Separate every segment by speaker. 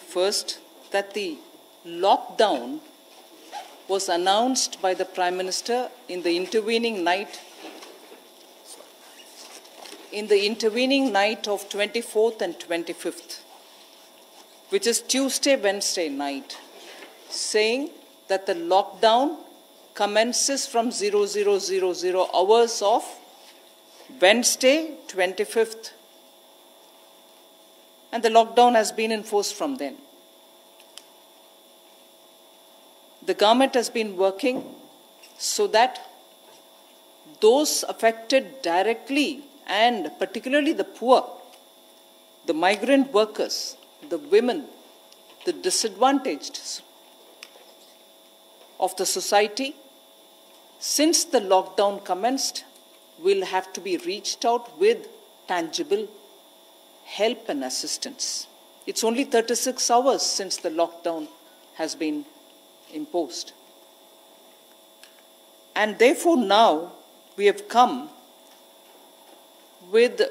Speaker 1: First, that the lockdown was announced by the Prime Minister in the intervening night of 24th and 25th, which is Tuesday, Wednesday night, saying that the lockdown commences from 0000 hours of Wednesday, 25th, and the lockdown has been enforced from then. The government has been working so that those affected directly, and particularly the poor, the migrant workers, the women, the disadvantaged of the society, since the lockdown commenced, will have to be reached out with tangible help and assistance. It's only 36 hours since the lockdown has been imposed. And therefore now we have come with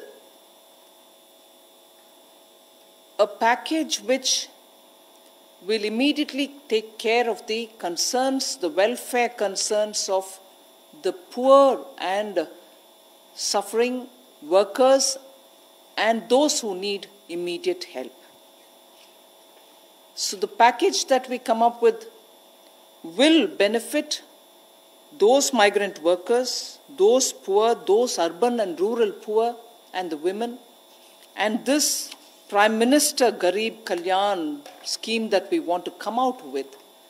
Speaker 1: a package which will immediately take care of the concerns, the welfare concerns of the poor and suffering workers and those who need immediate help. So the package that we come up with will benefit those migrant workers, those poor, those urban and rural poor, and the women. And this Prime Minister Garib Kalyan scheme that we want to come out with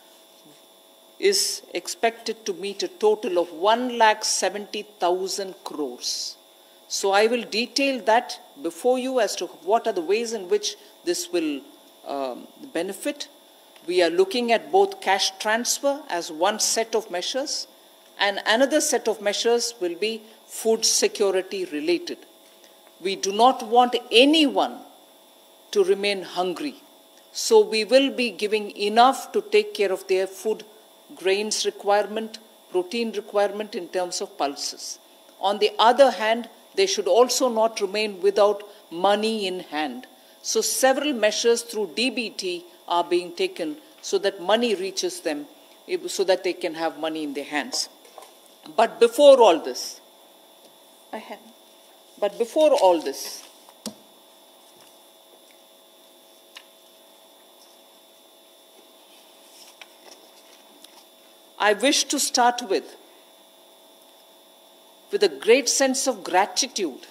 Speaker 1: is expected to meet a total of 1,70,000 crores. So I will detail that before you as to what are the ways in which this will benefit. We are looking at both cash transfer as one set of measures, and another set of measures will be food security related. We do not want anyone to remain hungry. So we will be giving enough to take care of their food grains requirement, protein requirement in terms of pulses. On the other hand, they should also not remain without money in hand. So several measures through DBT are being taken so that money reaches them, so that they can have money in their hands. But before all this, I wish to start with a great sense of gratitude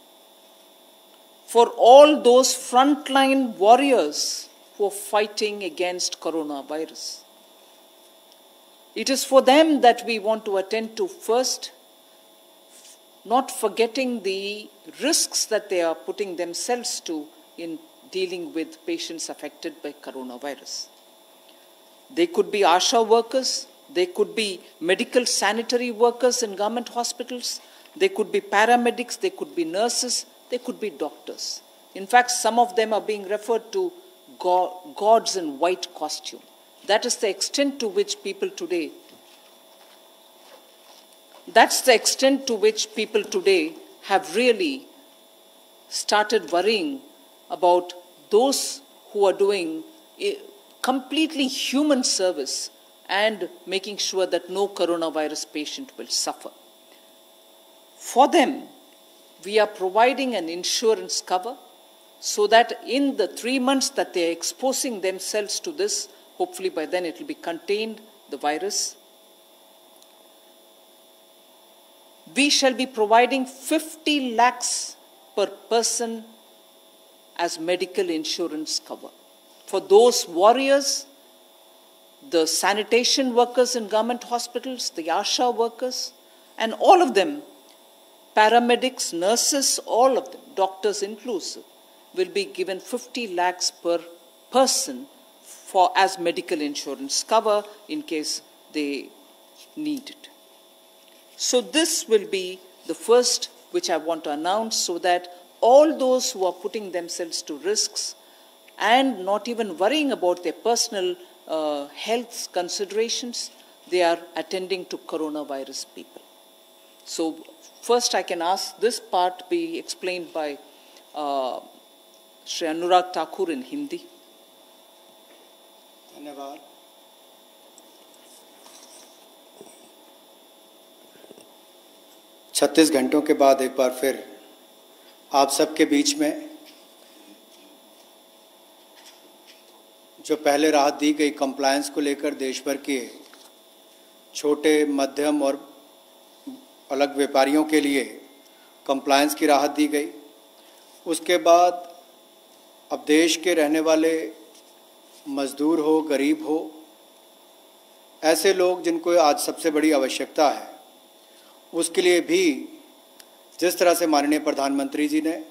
Speaker 1: for all those frontline warriors who are fighting against coronavirus. It is for them that we want to attend to first, not forgetting the risks that they are putting themselves to in dealing with patients affected by coronavirus. They could be ASHA workers, they could be medical sanitary workers in government hospitals, they could be paramedics, they could be nurses, they could be doctors. In fact, some of them are being referred to gods in white costume. That is the extent to which people today, have really started worrying about those who are doing a completely human service and making sure that no coronavirus patient will suffer. For them, we are providing an insurance cover so that in the 3 months that they are exposing themselves to this, hopefully by then it will be contained, the virus, we shall be providing 50 lakhs per person as medical insurance cover. For those warriors, the sanitation workers in government hospitals, the ASHA workers, and all of them, paramedics, nurses, all of them, doctors inclusive, will be given 50 lakhs per person as medical insurance cover in case they need it. So this will be the first which I want to announce, so that all those who are putting themselves to risks and not even worrying about their personal health considerations, they are attending to coronavirus people. So first I can ask this part be explained by Shri Anurag Thakur in Hindi.
Speaker 2: 36 घंटों के बाद एक बार फिर आप सबके बीच में जो पहले राहत दी गई कंप्लायंस को लेकर देश भर के छोटे मध्यम और अलग व्यापारियों के लिए कंप्लायंस की राहत दी गई। उसके बाद अब देश के रहने वाले मजदूर हो, गरीब हो, ऐसे लोग जिनको आज सबसे बड़ी आवश्यकता है, उसके लिए भी जिस तरह से माननीय प्रधानमंत्री जी ने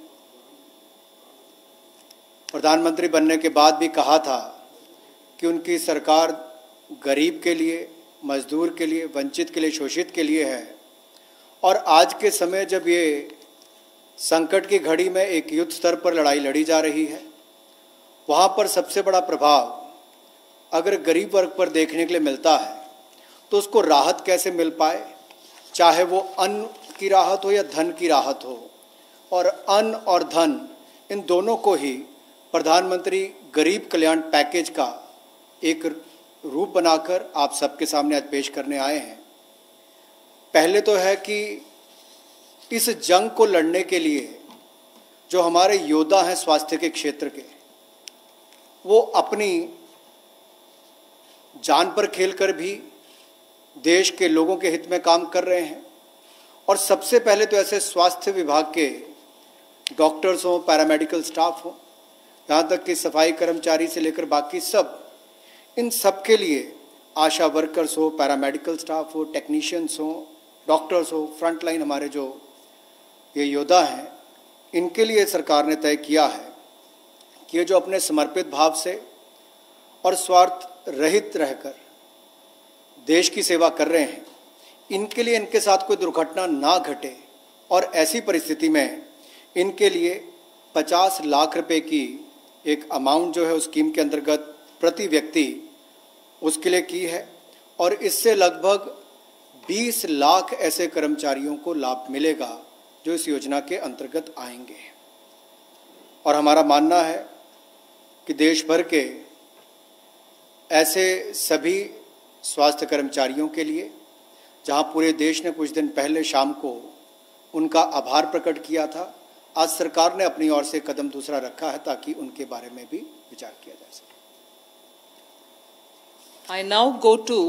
Speaker 2: प्रधानमंत्री बनने के बाद भी कहा था कि उनकी सरकार गरीब के लिए, मजदूर के लिए, वंचित के लिए, शोषित के लिए है, और आज के समय जब ये संकट की घड़ी में एक युद्ध स्तर पर लड़ाई लड़ी जा रही है, वहाँ पर सबसे बड़ा प्रभाव अगर गरीब वर्ग पर देखने के लिए मिलता है तो उसको राहत कैसे मिल पाए, चाहे वो अन्न की राहत हो या धन की राहत हो। और अन्न और धन इन दोनों को ही प्रधानमंत्री गरीब कल्याण पैकेज का एक रूप बनाकर आप सबके सामने आज पेश करने आए हैं। पहले तो है कि इस जंग को लड़ने के लिए जो हमारे योद्धा हैं स्वास्थ्य के क्षेत्र के, वो अपनी जान पर खेलकर भी देश के लोगों के हित में काम कर रहे हैं। और सबसे पहले तो ऐसे स्वास्थ्य विभाग के डॉक्टर्स हों, पैरामेडिकल स्टाफ हो, यहाँ तक कि सफाई कर्मचारी से लेकर बाकी सब, इन सब के लिए आशा वर्कर्स हो, पैरामेडिकल स्टाफ हो, टेक्नीशियंस हो, डॉक्टर्स हो, फ्रंट लाइन हमारे जो ये योद्धा हैं, इनके लिए सरकार ने तय किया है कि ये जो अपने समर्पित भाव से और स्वार्थ रहित रहकर देश की सेवा कर रहे हैं, इनके लिए इनके साथ कोई दुर्घटना ना घटे, और ऐसी परिस्थिति में इनके लिए 50 लाख रुपए की एक अमाउंट जो है उस स्कीम के अंतर्गत प्रति व्यक्ति उसके लिए की है। और इससे लगभग 20 लाख ऐसे कर्मचारियों को लाभ मिलेगा जो इस योजना के अंतर्गत आएंगे। और हमारा मानना है कि देश भर के ऐसे सभी स्वास्थ्य कर्मचारियों के लिए, जहां पूरे देश ने कुछ दिन पहले शाम को उनका आभार प्रकट किया था, आज सरकार ने अपनी ओर से कदम दूसरा रखा है ताकि उनके बारे में भी विचार किया जा सके।
Speaker 1: I now go to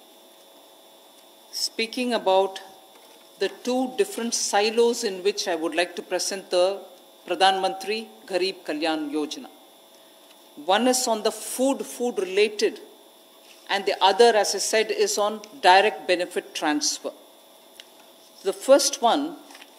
Speaker 1: speaking about the two different silos in which I would like to present the Pradhan Mantri Garib Kalyan Yojana. One is on the food related, and the other, as I said, is on direct benefit transfer. The first one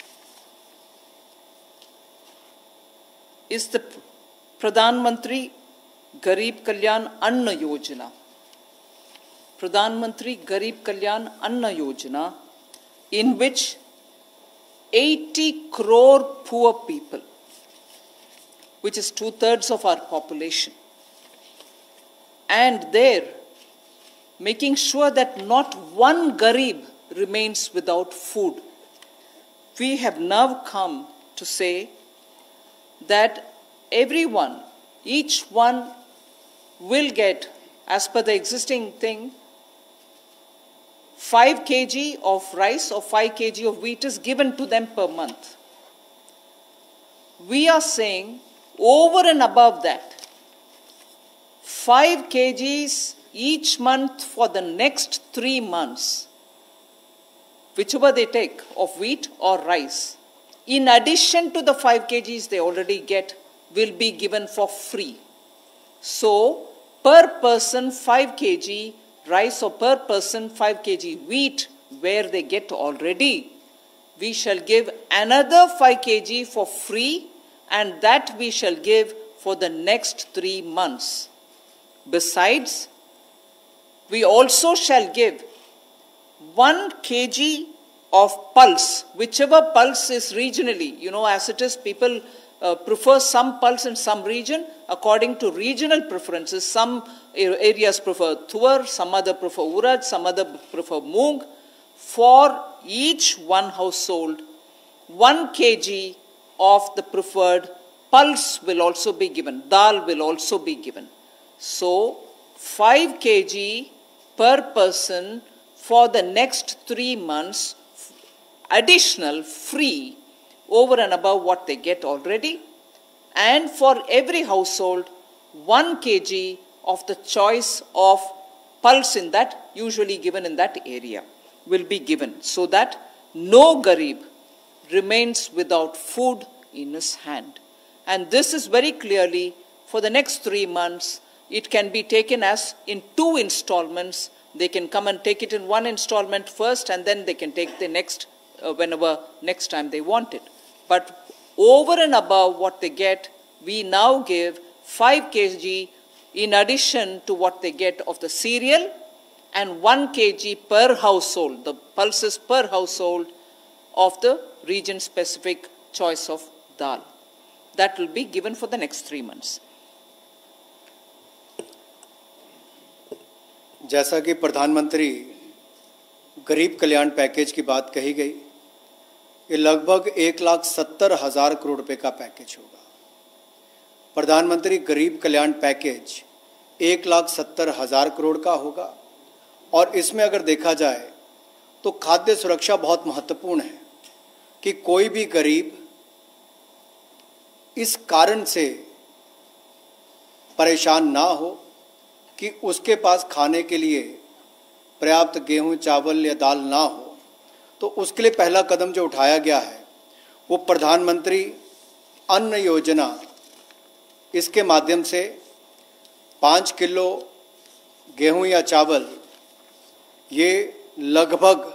Speaker 1: is the Pradhan Mantri Garib Kalyan Anna Yojana. Pradhan Mantri Garib Kalyan Anna Yojana, in which 80 crore poor people, which is 2/3 of our population, and there making sure that not one Garib remains without food. We have now come to say that everyone, each one will get, as per the existing thing, 5 kg of rice or 5 kg of wheat is given to them per month. We are saying over and above that, 5 kgs each month for the next 3 months, whichever they take of wheat or rice, in addition to the 5 kgs they already get, will be given for free. So, per person 5 kg rice or per person 5 kg wheat, where they get already, we shall give another 5 kg for free, and that we shall give for the next 3 months. Besides, we also shall give 1 kg of pulse, whichever pulse is regionally. You know, as it is, people prefer some pulse in some region according to regional preferences. Some areas prefer tuar, some other prefer urad, some other prefer moong. For each one household, 1 kg of the preferred pulse will also be given. Dal will also be given. So, 5 kg per person for the next 3 months additional free over and above what they get already. And for every household, 1 kg of the choice of pulse in that, usually given in that area, will be given, so that no Garib remains without food in his hand. And this is very clearly for the next 3 months. It can be taken as in 2 installments. They can come and take it in 1 installment first, and then they can take the next whenever next time they want it. But over and above what they get, we now give 5 kg in addition to what they get of the cereal, and 1 kg per household, the pulses per household of the region-specific choice of dal. That will be given for the next 3 months.
Speaker 2: जैसा कि प्रधानमंत्री गरीब कल्याण package की बात कही गई, ये लगभग 1,70,000 करोड़ रुपए का पैकेज होगा। प्रधानमंत्री गरीब कल्याण पैकेज 1,70,000 करोड़ का होगा, और इसमें अगर देखा जाए तो खाद्य सुरक्षा बहुत महत्वपूर्ण है कि कोई भी गरीब इस कारण से परेशान ना हो कि उसके पास खाने के लिए पर्याप्त गेहूं, चावल या दाल ना हो। तो उसके लिए पहला कदम जो उठाया गया है वो प्रधानमंत्री अन्न योजना, इसके माध्यम से 5 किलो गेहूं या चावल ये लगभग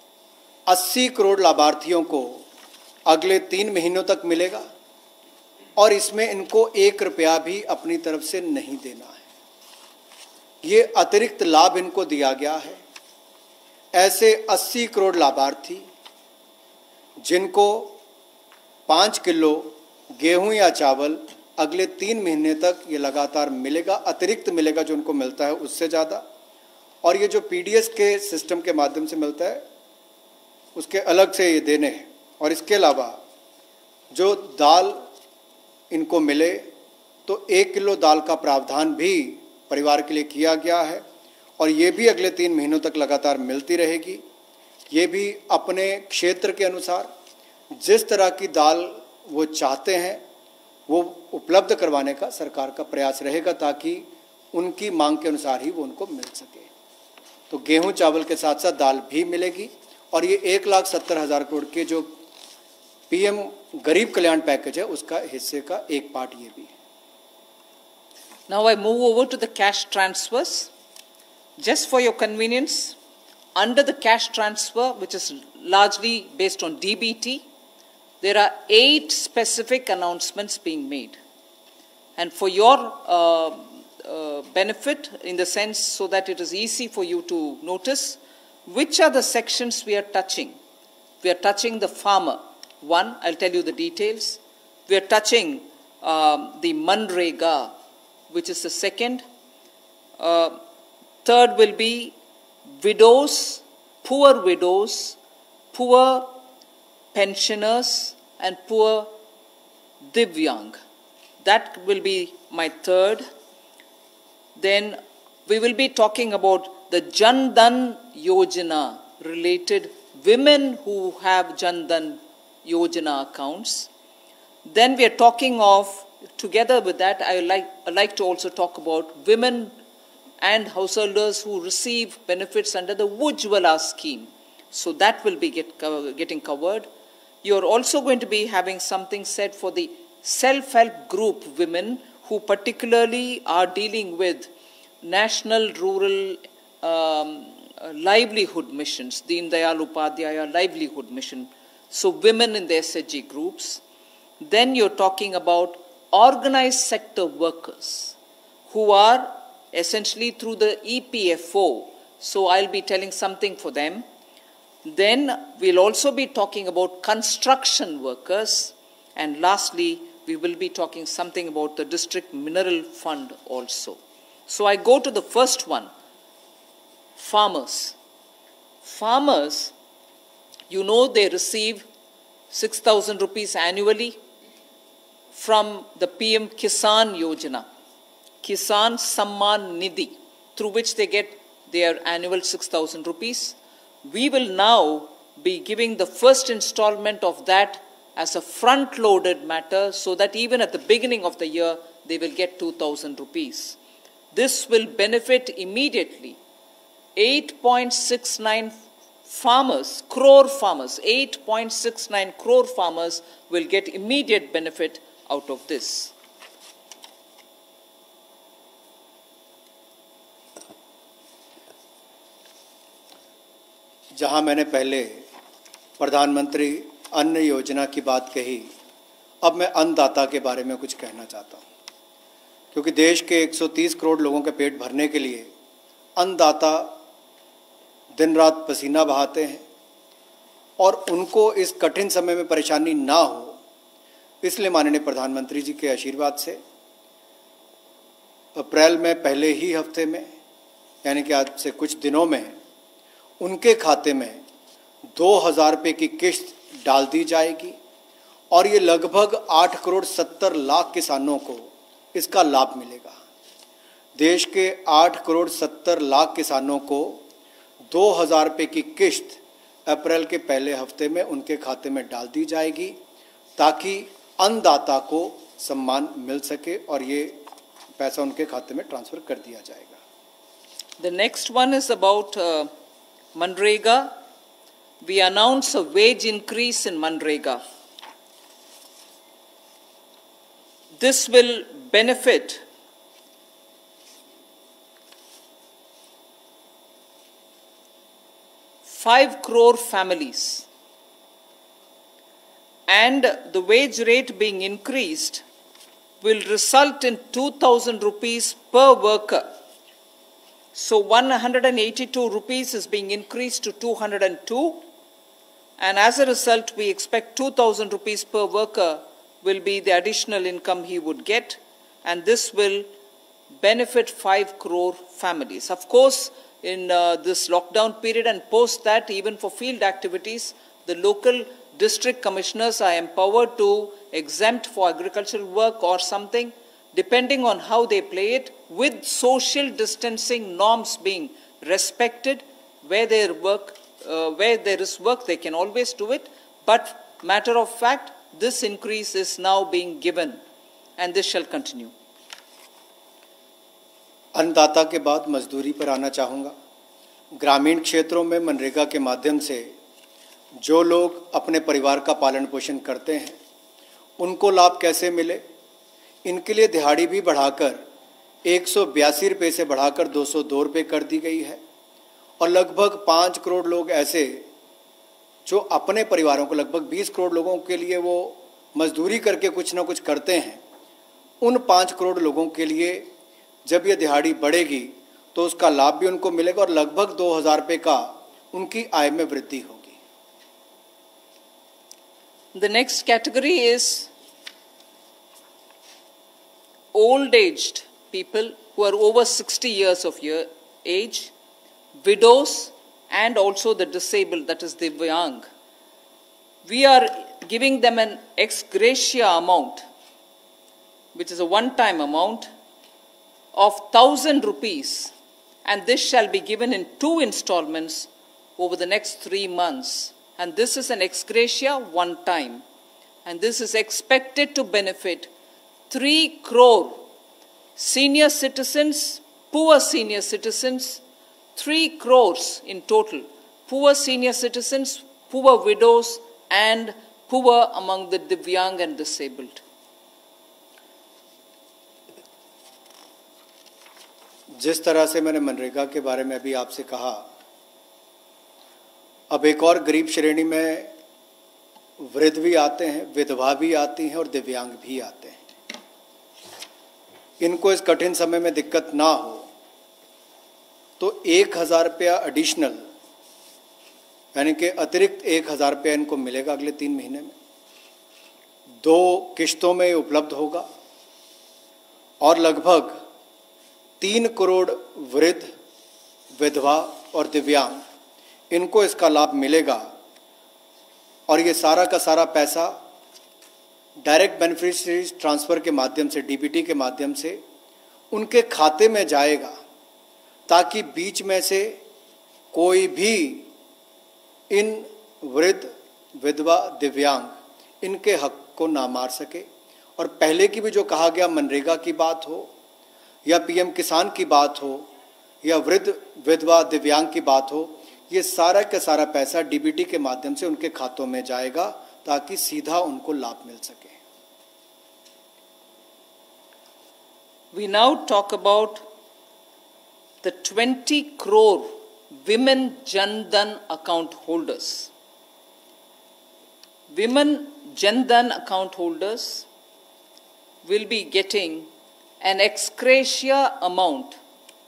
Speaker 2: 80 करोड़ लाभार्थियों को अगले 3 महीनों तक मिलेगा, और इसमें इनको 1 रुपया भी अपनी तरफ से नहीं देना है। ये अतिरिक्त लाभ इनको दिया गया है। ऐसे 80 करोड़ लाभार्थी जिनको 5 किलो गेहूं या चावल अगले 3 महीने तक ये लगातार मिलेगा, अतिरिक्त मिलेगा जो उनको मिलता है उससे ज़्यादा, और ये जो पीडीएस के सिस्टम के माध्यम से मिलता है उसके अलग से ये देने हैं। और इसके अलावा जो दाल इनको मिले तो 1 किलो दाल का प्रावधान भी परिवार के लिए किया गया है, और ये भी अगले 3 महीनों तक लगातार मिलती रहेगी। ये भी अपने क्षेत्र के अनुसार जिस तरह की दाल वो चाहते हैं वो उपलब्ध करवाने का सरकार का प्रयास रहेगा, ताकि उनकी मांग के अनुसार ही वो उनको मिल सके। तो गेहूं चावल के साथ साथ दाल भी मिलेगी, और ये 1,70,000 करोड़ के जो पीएम गरीब कल्याण पैकेज है उसका हिस्से का एक पार्ट ये भी है।
Speaker 1: Now I move over to the cash transfers. Just for your convenience, under the cash transfer, which is largely based on DBT, there are 8 specific announcements being made. And for your benefit, in the sense so that it is easy for you to notice, which are the sections we are touching. We are touching the farmer. 1, I'll tell you the details. We are touching the Manrega, which is the second. Third will be widows, poor pensioners, and poor Divyang. That will be my third. Then we will be talking about the Jan Dhan Yojana related women who have Jan Dhan Yojana accounts. Then we are talking of, together with that, I like to also talk about women and householders who receive benefits under the Ujjwala scheme. So that will be getting covered. You are also going to be having something said for the self-help group women who particularly are dealing with National Rural Livelihood Missions, Deen Dayal Upadhyaya Livelihood Mission. So women in the SHG groups. Then you're talking about organized sector workers who are essentially through the EPFO. So I'll be telling something for them. Then we'll also be talking about construction workers. And lastly, we will be talking something about the District Mineral Fund also. So I go to the first one, farmers. Farmers, you know, they receive 6,000 rupees annually from the PM Kisan Yojana, Kisan Samman Nidhi, through which they get their annual 6,000 rupees. We will now be giving the first installment of that as a front-loaded matter, so that even at the beginning of the year, they will get 2,000 rupees. This will benefit immediately 8.69 crore farmers, 8.69 crore farmers will get immediate benefit out of this.
Speaker 2: जहां मैंने पहले प्रधानमंत्री अन्न योजना की बात कही, अब मैं अन्नदाता के बारे में कुछ कहना चाहता हूं, क्योंकि देश के 130 करोड़ लोगों के पेट भरने के लिए अन्नदाता दिन रात पसीना बहाते हैं और उनको इस कठिन समय में परेशानी ना हो, इसलिए माननीय प्रधानमंत्री जी के आशीर्वाद से अप्रैल में पहले ही हफ्ते में, यानी कि आज से कुछ दिनों में, उनके खाते में 2,000 रुपये की किश्त डाल दी जाएगी और ये लगभग 8 करोड़ 70 लाख किसानों को इसका लाभ मिलेगा। देश के 8 करोड़ 70 लाख किसानों को 2,000 रुपये की किश्त अप्रैल के पहले हफ्ते में उनके खाते में डाल दी जाएगी, ताकि अन्नदाता को सम्मान मिल सके और ये पैसा उनके खाते में ट्रांसफर कर दिया जाएगा।
Speaker 1: The next one is about Manrega. We announce a wage increase in Manrega. This will benefit 5 crore families, and the wage rate being increased will result in 2,000 rupees per worker. So 182 rupees is being increased to 202, and as a result we expect 2,000 rupees per worker will be the additional income he would get, and this will benefit 5 crore families. Of course, in this lockdown period and post that, even for field activities, the local district commissioners are empowered to exempt for agricultural work or something, depending on how they play it, with social distancing norms being respected. Where there is work, they can always do it. But matter of fact, this increase is now being given, and this shall continue.
Speaker 2: अन्नदाता के बाद मजदूरी पर आना चाहूँगा। ग्रामीण क्षेत्रों में मनरेगा के माध्यम से जो लोग अपने परिवार का पालन पोषण करते हैं, उनको लाभ कैसे मिले, इनके लिए दिहाड़ी भी बढ़ाकर 182 रुपये से बढ़ाकर 202 रुपये कर दी गई है। और लगभग 5 करोड़ लोग ऐसे जो अपने परिवारों को, लगभग 20 करोड़ लोगों के लिए वो मजदूरी करके कुछ ना कुछ करते हैं, उन 5 करोड़ लोगों के लिए जब ये दिहाड़ी बढ़ेगी तो उसका लाभ भी उनको मिलेगा और लगभग 2,000 रुपये का उनकी आय में वृद्धि होगी।
Speaker 1: The next category is old-aged people who are over 60 years of age, widows, and also the disabled, that is the Divyang. We are giving them an ex gratia amount, which is a one-time amount of 1,000 rupees, and this shall be given in 2 installments over the next 3 months. And this is an ex gratia one time, and this is expected to benefit 3 crore senior citizens, poor senior citizens, 3 crores in total, poor senior citizens, poor widows, and poor among the Divyang and disabled.
Speaker 2: जिस तरह से मैंने मनरेगा के बारे में अभी आपसे कहा, अब एक और गरीब श्रेणी में वृद्ध भी आते हैं, विधवा भी आती हैं और दिव्यांग भी आते हैं। इनको इस कठिन समय में दिक्कत ना हो तो 1,000 रुपया एडिशनल, यानी कि अतिरिक्त 1,000 रुपया इनको मिलेगा अगले 3 महीने में। 2 किश्तों में उपलब्ध होगा और लगभग 3 करोड़ वृद्ध, विधवा और दिव्यांग, इनको इसका लाभ मिलेगा। और ये सारा का सारा पैसा डायरेक्ट बेनिफिशियरीज ट्रांसफ़र के माध्यम से, डीबीटी के माध्यम से उनके खाते में जाएगा, ताकि बीच में से कोई भी इन वृद्ध, विधवा, दिव्यांग इनके हक को ना मार सके। और पहले की भी जो कहा गया मनरेगा की बात हो या पीएम किसान की बात हो या वृद्ध, विधवा, दिव्यांग की बात हो, ये सारा का सारा पैसा डीबीटी के माध्यम से उनके खातों में जाएगा ताकि सीधा उनको लाभ मिल सके।
Speaker 1: We now talk about the 20 crore women Jan Dhan account holders. Women Jan Dhan account holders will be getting an ex gratia amount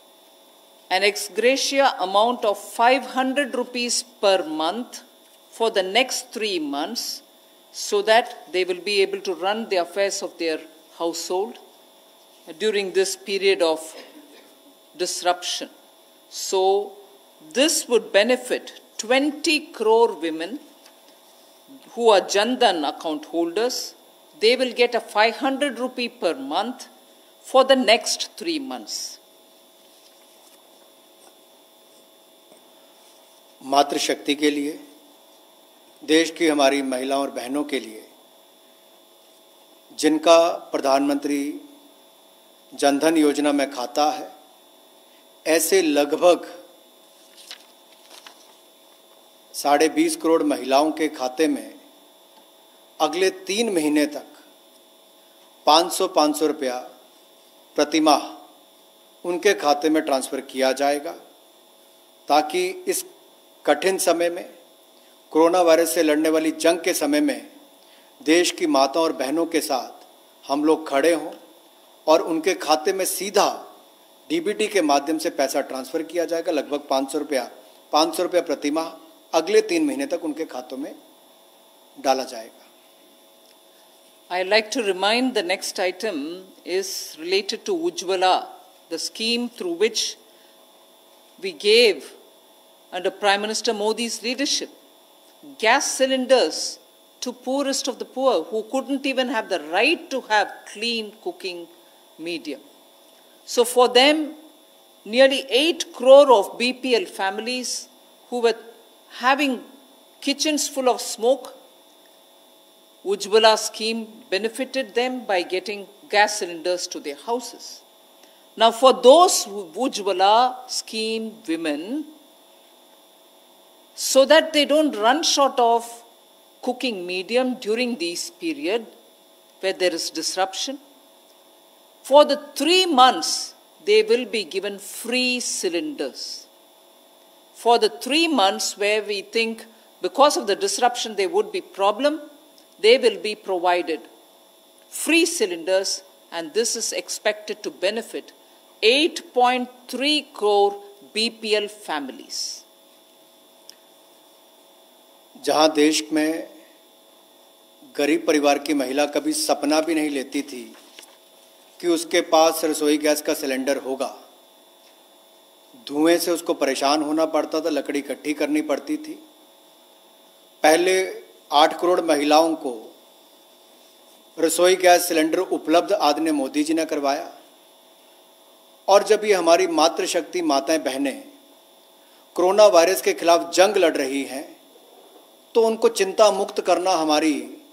Speaker 1: of 500 rupees per month for the next 3 months, so that they will be able to run the affairs of their household during this period of disruption. So this would benefit 20 crore women who are Jan Dhan account holders. They will get a 500 rupee per month for the next 3 months.
Speaker 2: मातृशक्ति के लिए, देश की हमारी महिलाओं और बहनों के लिए, जिनका प्रधानमंत्री जनधन योजना में खाता है, ऐसे लगभग 20.5 करोड़ महिलाओं के खाते में अगले 3 महीने तक 500 रुपया प्रतिमाह उनके खाते में ट्रांसफ़र किया जाएगा, ताकि इस कठिन समय में, कोरोना वायरस से लड़ने वाली जंग के समय में देश की माताओं और बहनों के साथ हम लोग खड़े हों और उनके खाते में सीधा डीबीटी के माध्यम से पैसा ट्रांसफ़र किया जाएगा। लगभग 500 रुपया प्रतिमाह अगले 3 महीने तक उनके खातों में डाला जाएगा।
Speaker 1: I'd like to remind the next item is related to Ujjwala, the scheme through which we gave under Prime Minister Modi's leadership gas cylinders to poorest of the poor who couldn't even have the right to have clean cooking medium. So for them, nearly 8 crore of BPL families who were having kitchens full of smoke, Ujjwala scheme benefited them by getting gas cylinders to their houses. Now for those Ujjwala scheme women, so that they don't run short of cooking medium during this period where there is disruption, for the 3 months they will be given free cylinders. For the 3 months where we think because of the disruption there would be problem, they will be provided free cylinders, and this is expected to benefit 8.3 crore BPL families.
Speaker 2: जहां देश में गरीब परिवार की महिला कभी सपना भी नहीं लेती थी कि उसके पास रसोई गैस का सिलेंडर होगा, धुएं से उसको परेशान होना पड़ता था, लकड़ी इकट्ठी करनी पड़ती थी। पहले 8 करोड़ महिलाओं को रसोई गैस सिलेंडर उपलब्ध आदरणीय मोदी जी ने करवाया, और जब ये हमारी मातृशक्ति माताएं बहनें कोरोना वायरस के खिलाफ जंग लड़ रही हैं, तो उनको चिंता मुक्त करना हमारी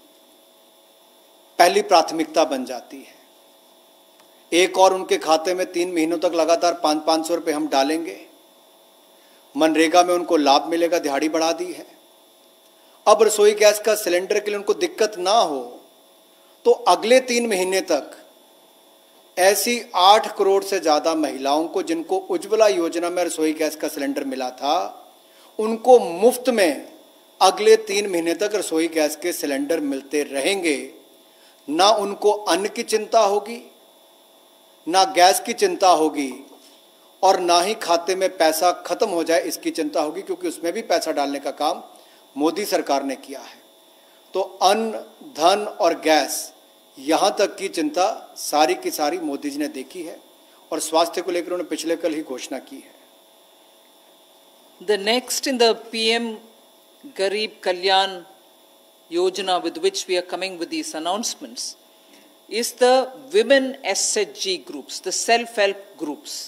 Speaker 2: पहली प्राथमिकता बन जाती है। एक और उनके खाते में 3 महीनों तक लगातार 500 रुपये हम डालेंगे। मनरेगा में उनको लाभ मिलेगा, दिहाड़ी बढ़ा दी है। अब रसोई गैस का सिलेंडर के लिए उनको दिक्कत ना हो, तो अगले 3 महीने तक ऐसी 8 करोड़ से ज़्यादा महिलाओं को जिनको उज्ज्वला योजना में रसोई गैस का सिलेंडर मिला था, उनको मुफ्त में अगले 3 महीने तक रसोई गैस के सिलेंडर मिलते रहेंगे। ना उनको अन्न की चिंता होगी, ना गैस की चिंता होगी, और ना ही खाते में पैसा खत्म हो जाए इसकी चिंता होगी, क्योंकि उसमें भी पैसा डालने का काम मोदी सरकार ने किया है। तो अन्न, धन और गैस, यहाँ तक की चिंता सारी की सारी मोदी जी ने देखी है, और स्वास्थ्य को लेकर उन्होंने पिछले कल ही घोषणा की है।
Speaker 1: The next in the PM Garib Kalyan Yojana, with which we are coming with these announcements, is the women SHG groups, the self-help groups.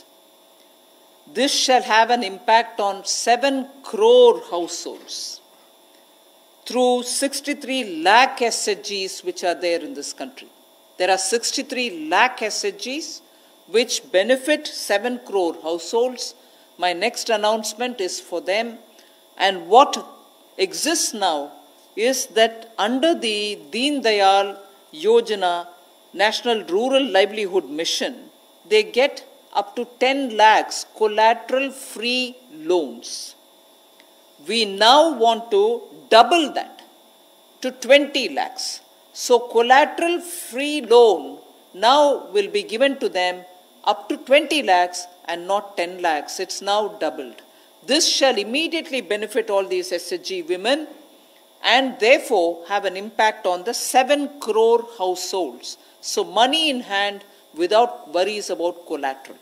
Speaker 1: This shall have an impact on 7 crore households. through 63 lakh SHGs which are there in this country. There are 63 lakh SHGs which benefit 7 crore households. My next announcement is for them. And what exists now is that under the Deen Dayal Yojana National Rural Livelihood Mission, they get up to 10 lakhs collateral-free loans. We now want to double that to 20 lakhs. So collateral-free loan now will be given to them up to 20 lakhs and not 10 lakhs. It's now doubled. This shall immediately benefit all these SHG women and therefore have an impact on the 7 crore households. So money in hand without worries about collateral.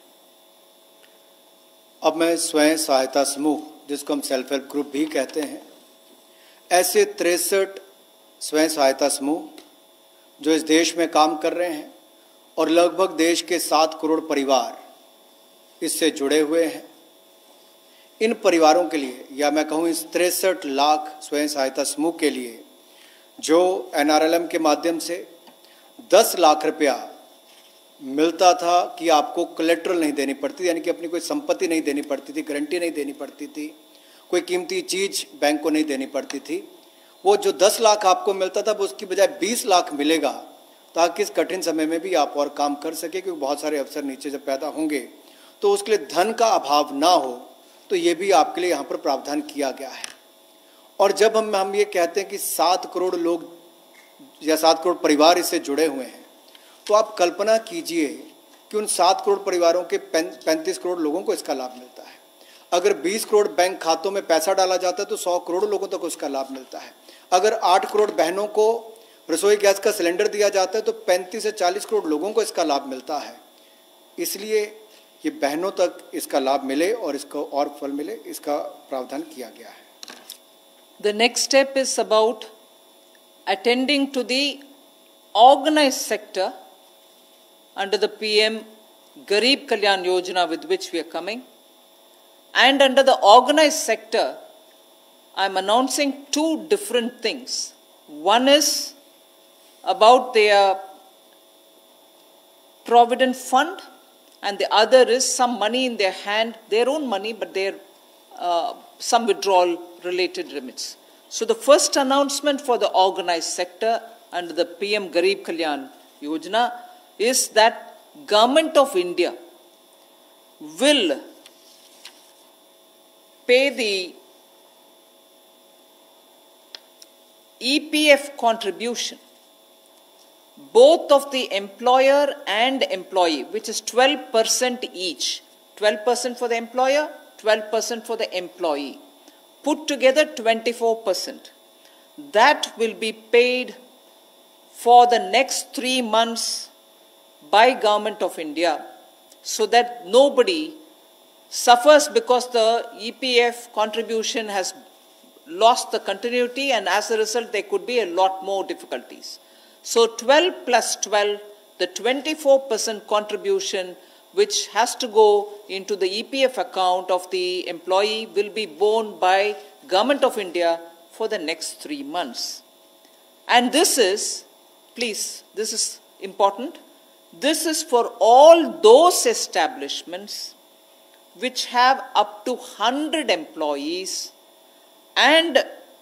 Speaker 2: अब मैं स्वयं सहायता समूह, जिसको हम self help group भी कहते हैं, ऐसे 63 स्वयं सहायता समूह जो इस देश में काम कर रहे हैं और लगभग देश के 7 करोड़ परिवार इससे जुड़े हुए हैं। इन परिवारों के लिए, या मैं कहूँ इस 63 लाख स्वयं सहायता समूह के लिए, जो NRLM के माध्यम से 10 लाख रुपया मिलता था कि आपको कोलेट्रल नहीं देनी पड़ती, यानी कि अपनी कोई संपत्ति नहीं देनी पड़ती थी, गारंटी नहीं देनी पड़ती थी, कोई कीमती चीज़ बैंक को नहीं देनी पड़ती थी, वो जो 10 लाख आपको मिलता था वो उसकी बजाय 20 लाख मिलेगा, ताकि इस कठिन समय में भी आप और काम कर सके, क्योंकि बहुत सारे अवसर नीचे जब पैदा होंगे तो उसके लिए धन का अभाव ना हो। तो ये भी आपके लिए यहाँ पर प्रावधान किया गया है। और जब हम ये कहते हैं कि 7 करोड़ लोग या 7 करोड़ परिवार इससे जुड़े हुए हैं, तो आप कल्पना कीजिए कि उन 7 करोड़ परिवारों के 35 करोड़ लोगों को इसका लाभ मिलता है। अगर 20 करोड़ बैंक खातों में पैसा डाला जाता है तो 100 करोड़ लोगों तक उसका लाभ मिलता है। अगर 8 करोड़ बहनों को रसोई गैस का सिलेंडर दिया जाता है तो 35 से 40 करोड़ लोगों को इसका लाभ मिलता है। इसलिए ये बहनों तक इसका लाभ मिले और इसको और फल मिले, इसका प्रावधान किया गया है।
Speaker 1: The next step is about attending to the organized sector under the PM Garib Kalyan Yojana with which we are coming. And under the organized sector, I am announcing 2 different things. One is about their provident fund, and the other is some money in their hand, their own money, but their some withdrawal related limits. So the first announcement for the organized sector under the PM Garib Kalyan Yojana is that Government of India will pay the EPF contribution, both of the employer and employee, which is 12% each. 12% for the employer, 12% for the employee. Put together 24%. That will be paid for the next 3 months by Government of India, so that nobody suffers because the EPF contribution has lost the continuity, and as a result there could be a lot more difficulties. So 12 plus 12, the 24% contribution which has to go into the EPF account of the employee will be borne by Government of India for the next 3 months. And this is, please, this is important, this is for all those establishments which have up to 100 employees and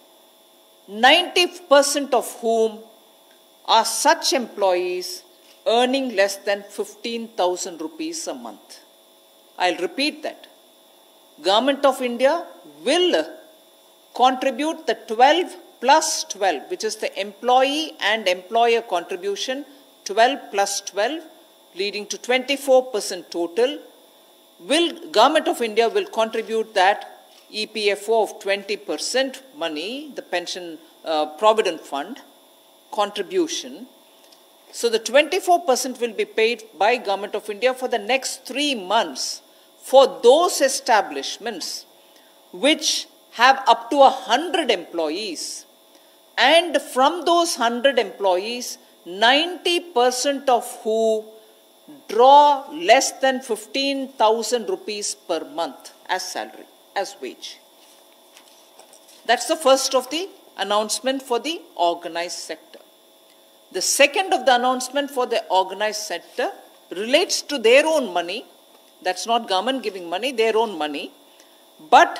Speaker 1: 90% of whom are such employees earning less than 15,000 rupees a month. I'll repeat that. Government of India will contribute the 12 plus 12, which is the employee and employer contribution, 12 plus 12, leading to 24% total. Government of India will contribute that EPFO of 20% money, the pension provident fund contribution. So the 24% will be paid by Government of India for the next 3 months for those establishments which have up to 100 employees. And from those 100 employees, 90% of who draw less than 15,000 rupees per month as salary, as wage. That's the first of the announcement for the organized sector. The second of the announcement for the organized sector relates to their own money. That's not government giving money, their own money. But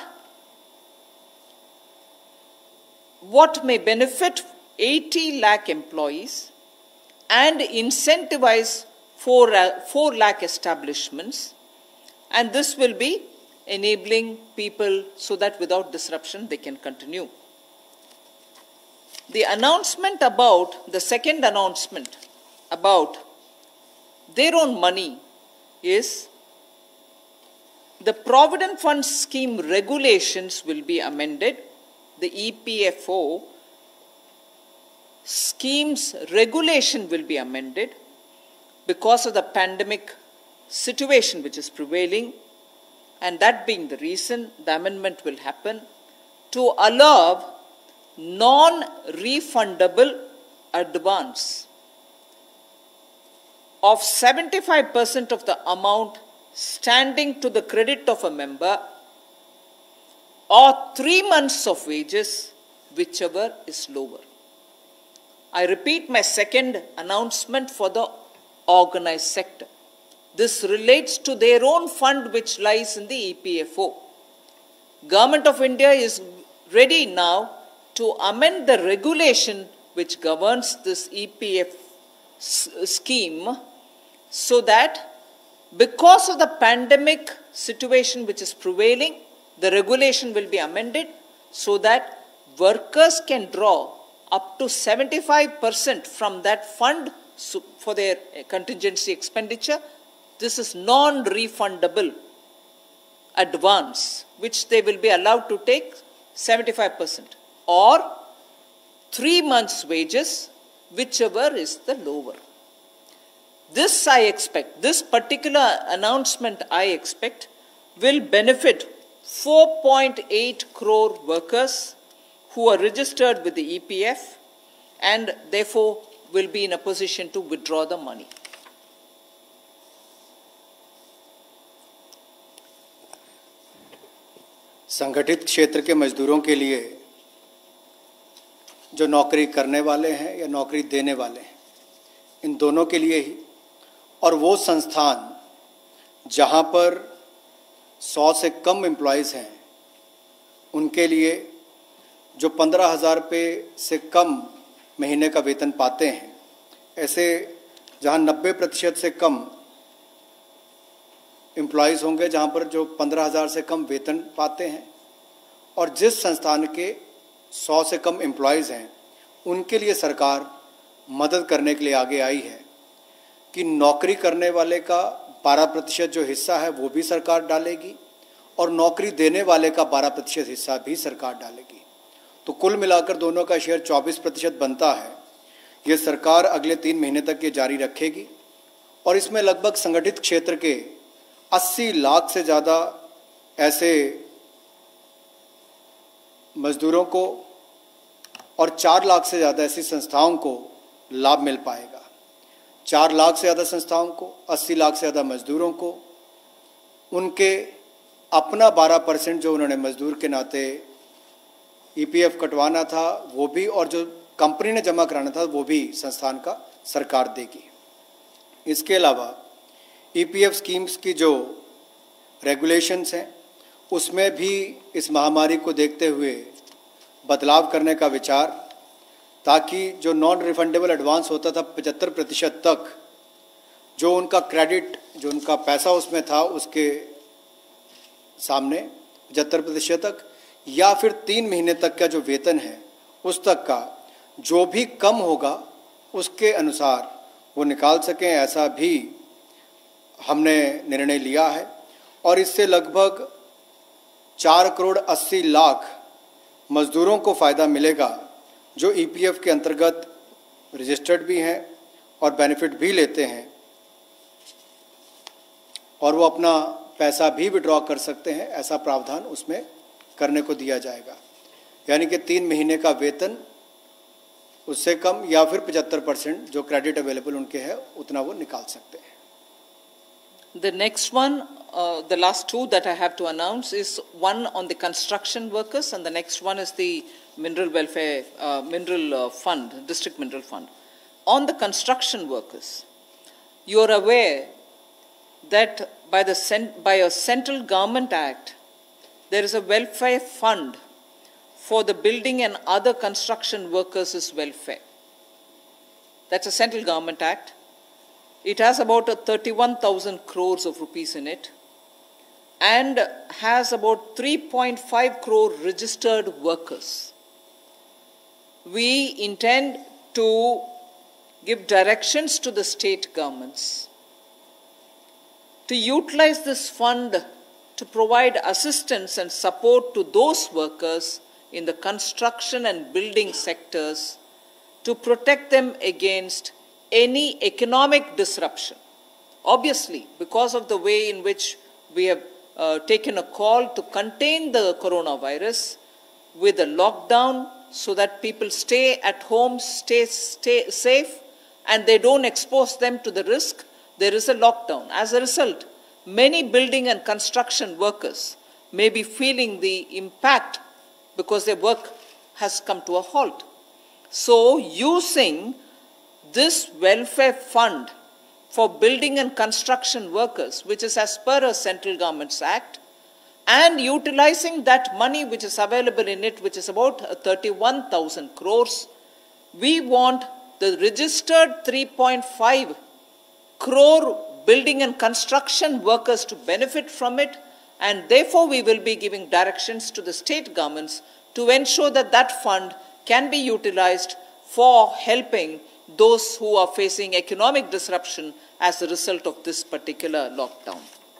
Speaker 1: what may benefit 80 lakh employees and incentivize 4 lakh establishments. And this will be enabling people so that without disruption they can continue. The announcement about, the second announcement about their own money is the Provident Fund Scheme regulations will be amended. The EPFO schemes regulation will be amended because of the pandemic situation which is prevailing, and that being the reason the amendment will happen to allow non-refundable advance of 75% of the amount standing to the credit of a member or 3 months of wages, whichever is lower. I repeat my second announcement for the organized sector. This relates to their own fund which lies in the EPFO. Government of India is ready now to amend the regulation which governs this EPF scheme so that because of the pandemic situation which is prevailing, the regulation will be amended so that workers can draw up to 75% from that fund for their contingency expenditure. This is non-refundable advance, which they will be allowed to take 75%, or 3 months' wages, whichever is the lower. This I expect, this particular announcement I expect will benefit 4.8 crore workers who are registered with the EPF and therefore will be in a position to withdraw the money.
Speaker 2: संगठित क्षेत्र के मजदूरों के लिए जो नौकरी करने वाले हैं या नौकरी देने वाले हैं, इन दोनों के लिए ही, और वो संस्थान जहां पर 100 से कम एम्प्लॉयज़ हैं उनके लिए जो 15,000 रुपये से कम महीने का वेतन पाते हैं, ऐसे जहां 90% से कम एम्प्लॉयज़ होंगे जहां पर जो 15,000 से कम वेतन पाते हैं, और जिस संस्थान के 100 से कम एम्प्लॉयज़ हैं उनके लिए सरकार मदद करने के लिए आगे आई है कि नौकरी करने वाले का 12% जो हिस्सा है वो भी सरकार डालेगी और नौकरी देने वाले का 12% हिस्सा भी सरकार डालेगी। तो कुल मिलाकर दोनों का शेयर 24% बनता है। ये सरकार अगले 3 महीने तक ये जारी रखेगी और इसमें लगभग संगठित क्षेत्र के 80 लाख से ज़्यादा ऐसे मजदूरों को और 4 लाख से ज़्यादा ऐसी संस्थाओं को लाभ मिल पाएगा। 4 लाख से ज़्यादा संस्थाओं को, 80 लाख से ज़्यादा मजदूरों को उनके अपना 12% जो उन्होंने मजदूर के नाते ईपीएफ कटवाना था वो भी, और जो कंपनी ने जमा कराना था वो भी संस्थान का सरकार देगी। इसके अलावा ईपीएफ स्कीम्स की जो रेगुलेशंस हैं उसमें भी इस महामारी को देखते हुए बदलाव करने का विचार, ताकि जो नॉन रिफंडेबल एडवांस होता था 75% तक, जो उनका क्रेडिट, जो उनका पैसा उसमें था उसके सामने 75% तक, या फिर 3 महीने तक का जो वेतन है उस तक का जो भी कम होगा उसके अनुसार वो निकाल सकें, ऐसा भी हमने निर्णय लिया है। और इससे लगभग 4 करोड़ 80 लाख मजदूरों को फ़ायदा मिलेगा जो ईपीएफ के अंतर्गत रजिस्टर्ड भी हैं और बेनिफिट भी लेते हैं, और वो अपना पैसा भी विड्रॉ कर सकते हैं। ऐसा प्रावधान उसमें करने को दिया जाएगा, यानी कि 3 महीने का वेतन उससे कम या फिर 75% जो क्रेडिट अवेलेबल उनके है उतना वो निकाल सकते हैं।
Speaker 1: The next one the last two that I have to announce is one on the construction workers, and the next one is the mineral welfare, fund, district mineral fund. On the construction workers, you are aware that by a central government act, there is a welfare fund for the building and other construction workers' welfare. That's a central government act. It has about 31,000 crores of rupees in it and has about 3.5 crore registered workers. We intend to give directions to the state governments to utilize this fund to provide assistance and support to those workers in the construction and building sectors to protect them against any economic disruption. Obviously, because of the way in which we have taken a call to contain the coronavirus with a lockdown so that people stay at home, stay safe, and they don't expose them to the risk, there is a lockdown. As a result, many building and construction workers may be feeling the impact because their work has come to a halt. So, using this welfare fund for building and construction workers, which is as per a central government's act, and utilizing that money which is available in it, which is about 31,000 crores, we want the registered 3.5 crore building and construction workers to benefit from it, and therefore we will be giving directions to the state governments to ensure that that fund can be utilized for helping those who are facing economic disruption as a result of this particular lockdown.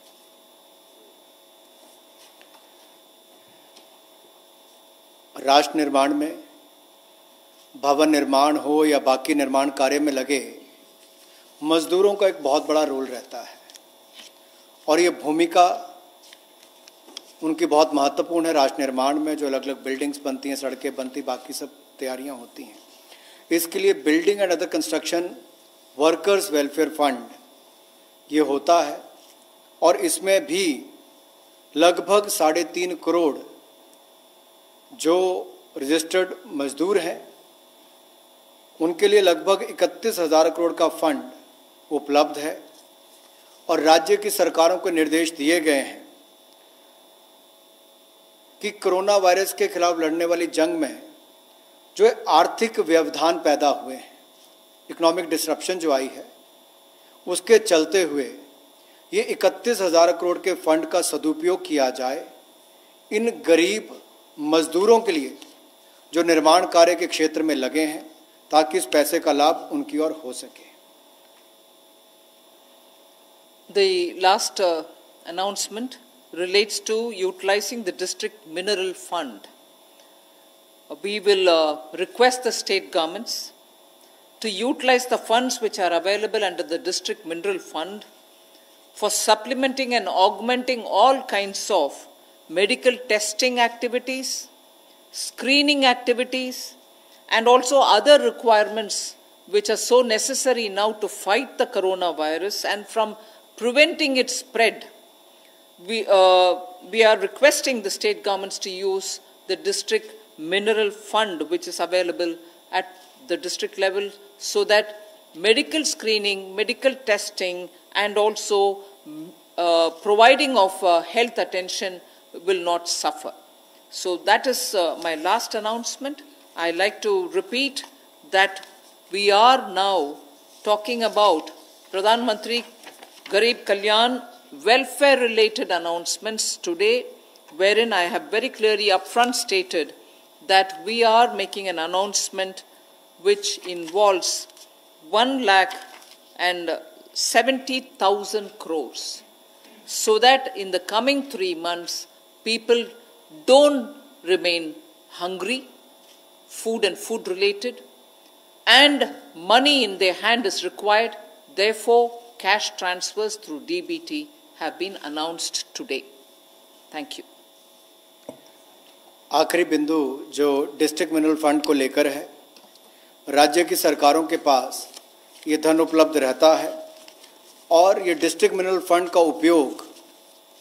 Speaker 2: राष्ट्र निर्माण में भवन निर्माण हो या बाकी निर्माण कार्य में लगे मजदूरों का एक बहुत बड़ा रोल रहता है और ये भूमिका उनकी बहुत महत्वपूर्ण है राष्ट्र निर्माण में। जो अलग अलग बिल्डिंग्स बनती हैं, सड़कें बनती, बाकी सब तैयारियां होती हैं, इसके लिए building and other construction workers welfare fund ये होता है और इसमें भी लगभग 3.5 करोड़ जो रजिस्टर्ड मजदूर हैं उनके लिए लगभग 31,000 करोड़ का फंड उपलब्ध है और राज्य की सरकारों को निर्देश दिए गए हैं कि कोरोना वायरस के खिलाफ लड़ने वाली जंग में जो आर्थिक व्यवधान पैदा हुए हैं, इकोनॉमिक डिसरप्शन जो आई है, उसके चलते हुए ये 31,000 करोड़ के फंड का सदुपयोग किया जाए इन गरीब मजदूरों के लिए जो निर्माण कार्य के क्षेत्र में लगे हैं, ताकि इस पैसे का लाभ उनकी ओर हो सके।
Speaker 1: The last announcement relates to utilizing the district mineral fund. We will request the state governments to utilize the funds which are available under the district mineral fund for supplementing and augmenting all kinds of medical testing activities, screening activities, and also other requirements which are so necessary now to fight the coronavirus and from preventing its spread. We are requesting the state governments to use the district mineral fund which is available at the district level so that medical screening, medical testing, and also providing of health attention will not suffer. So that is my last announcement. I like to repeat that we are now talking about Pradhan Mantri Garib Kalyan welfare related announcements today, wherein I have very clearly upfront stated that we are making an announcement which involves 1,70,000 crores, so that in the coming 3 months people don't remain hungry, food and food related, and money in their hand is required. Therefore, cash transfers through DBT have been announced today. Thank you.
Speaker 2: आखिरी बिंदु जो district mineral fund को लेकर है, राज्य की सरकारों के पास ये धन उपलब्ध रहता है और ये डिस्ट्रिक्ट मिनरल फंड का उपयोग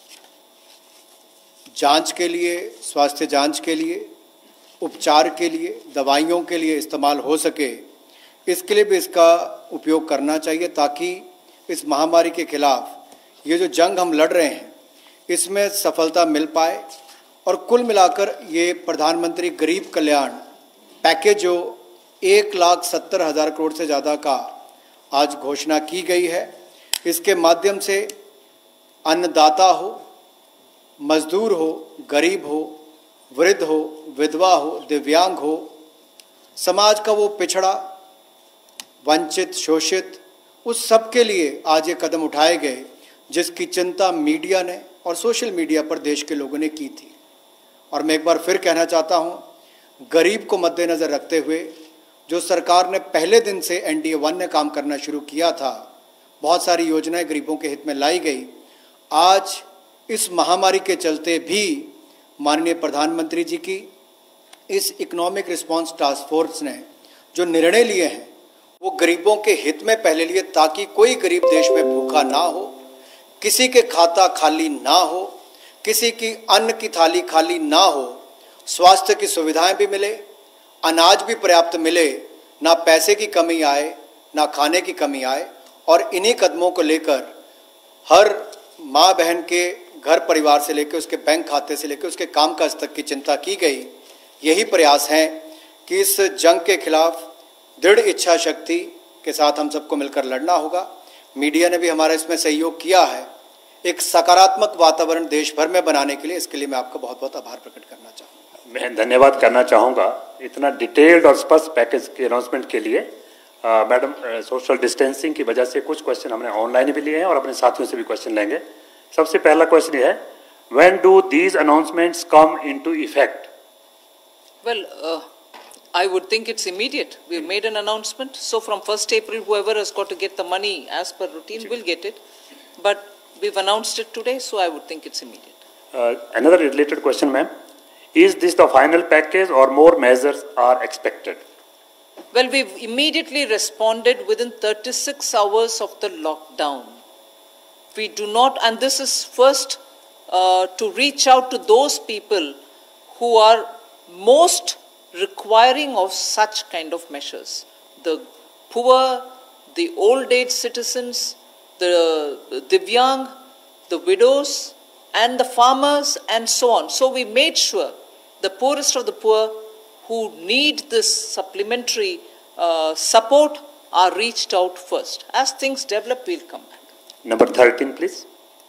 Speaker 2: जांच के लिए, स्वास्थ्य जांच के लिए, उपचार के लिए, दवाइयों के लिए इस्तेमाल हो सके, इसके लिए भी इसका उपयोग करना चाहिए, ताकि इस महामारी के खिलाफ ये जो जंग हम लड़ रहे हैं इसमें सफलता मिल पाए। और कुल मिलाकर ये प्रधानमंत्री गरीब कल्याण पैकेज जो 1,70,000 करोड़ से ज़्यादा का आज घोषणा की गई है, इसके माध्यम से अन्नदाता हो, मजदूर हो, गरीब हो, वृद्ध हो, विधवा हो, दिव्यांग हो, समाज का वो पिछड़ा, वंचित, शोषित, उस सब के लिए आज ये कदम उठाए गए जिसकी चिंता मीडिया ने और सोशल मीडिया पर देश के लोगों ने की थी। और मैं एक बार फिर कहना चाहता हूँ, गरीब को मद्देनज़र रखते हुए जो सरकार ने पहले दिन से NDA 1 ने काम करना शुरू किया था, बहुत सारी योजनाएं गरीबों के हित में लाई गई। आज इस महामारी के चलते भी माननीय प्रधानमंत्री जी की इस इकोनॉमिक रिस्पांस टास्क फोर्स ने जो निर्णय लिए हैं वो गरीबों के हित में पहले लिए, ताकि कोई गरीब देश में भूखा ना हो, किसी के खाता खाली ना हो, किसी की अन्न की थाली खाली ना हो, स्वास्थ्य की सुविधाएं भी मिले, अनाज भी पर्याप्त मिले, ना पैसे की कमी आए, ना खाने की कमी आए। और इन्हीं कदमों को लेकर हर माँ बहन के घर परिवार से लेकर उसके बैंक खाते से लेकर उसके काम काज तक की चिंता की गई। यही प्रयास हैं कि इस जंग के खिलाफ दृढ़ इच्छा शक्ति के साथ हम सबको मिलकर लड़ना होगा। मीडिया ने भी हमारा इसमें सहयोग किया है, एक सकारात्मक वातावरण देश भर में बनाने के लिए। इसके लिए मैं आपका बहुत बहुत आभार प्रकट करना चाहूँगा।
Speaker 3: मैं धन्यवाद करना चाहूँगा इतना डिटेल्ड और स्पष्ट पैकेज के अनाउंसमेंट के लिए। मैडम, सोशल डिस्टेंसिंग की वजह से कुछ क्वेश्चन हमने ऑनलाइन भी लिए हैं और अपने साथियों से भी क्वेश्चन लेंगे। सबसे पहला क्वेश्चन ये है, when do these announcements come into effect?
Speaker 1: Well, I would think it's immediate. We've made an announcement. So from 1st April, whoever has got to get the money as per routine will get it. But we've announced it today, so I would think it's immediate.
Speaker 3: Another related question, ma'am. Is this the final package or more measures are expected?
Speaker 1: Well, we've immediately responded within 36 hours of the lockdown. We do not, and this is first to reach out to those people who are most requiring of such kind of measures. The poor, the old age citizens, the divyang, the widows, and the farmers, and so on. So we made sure the poorest of the poor who need this supplementary support are reached out first. As things develop, we'll come back.
Speaker 3: Number 13, please.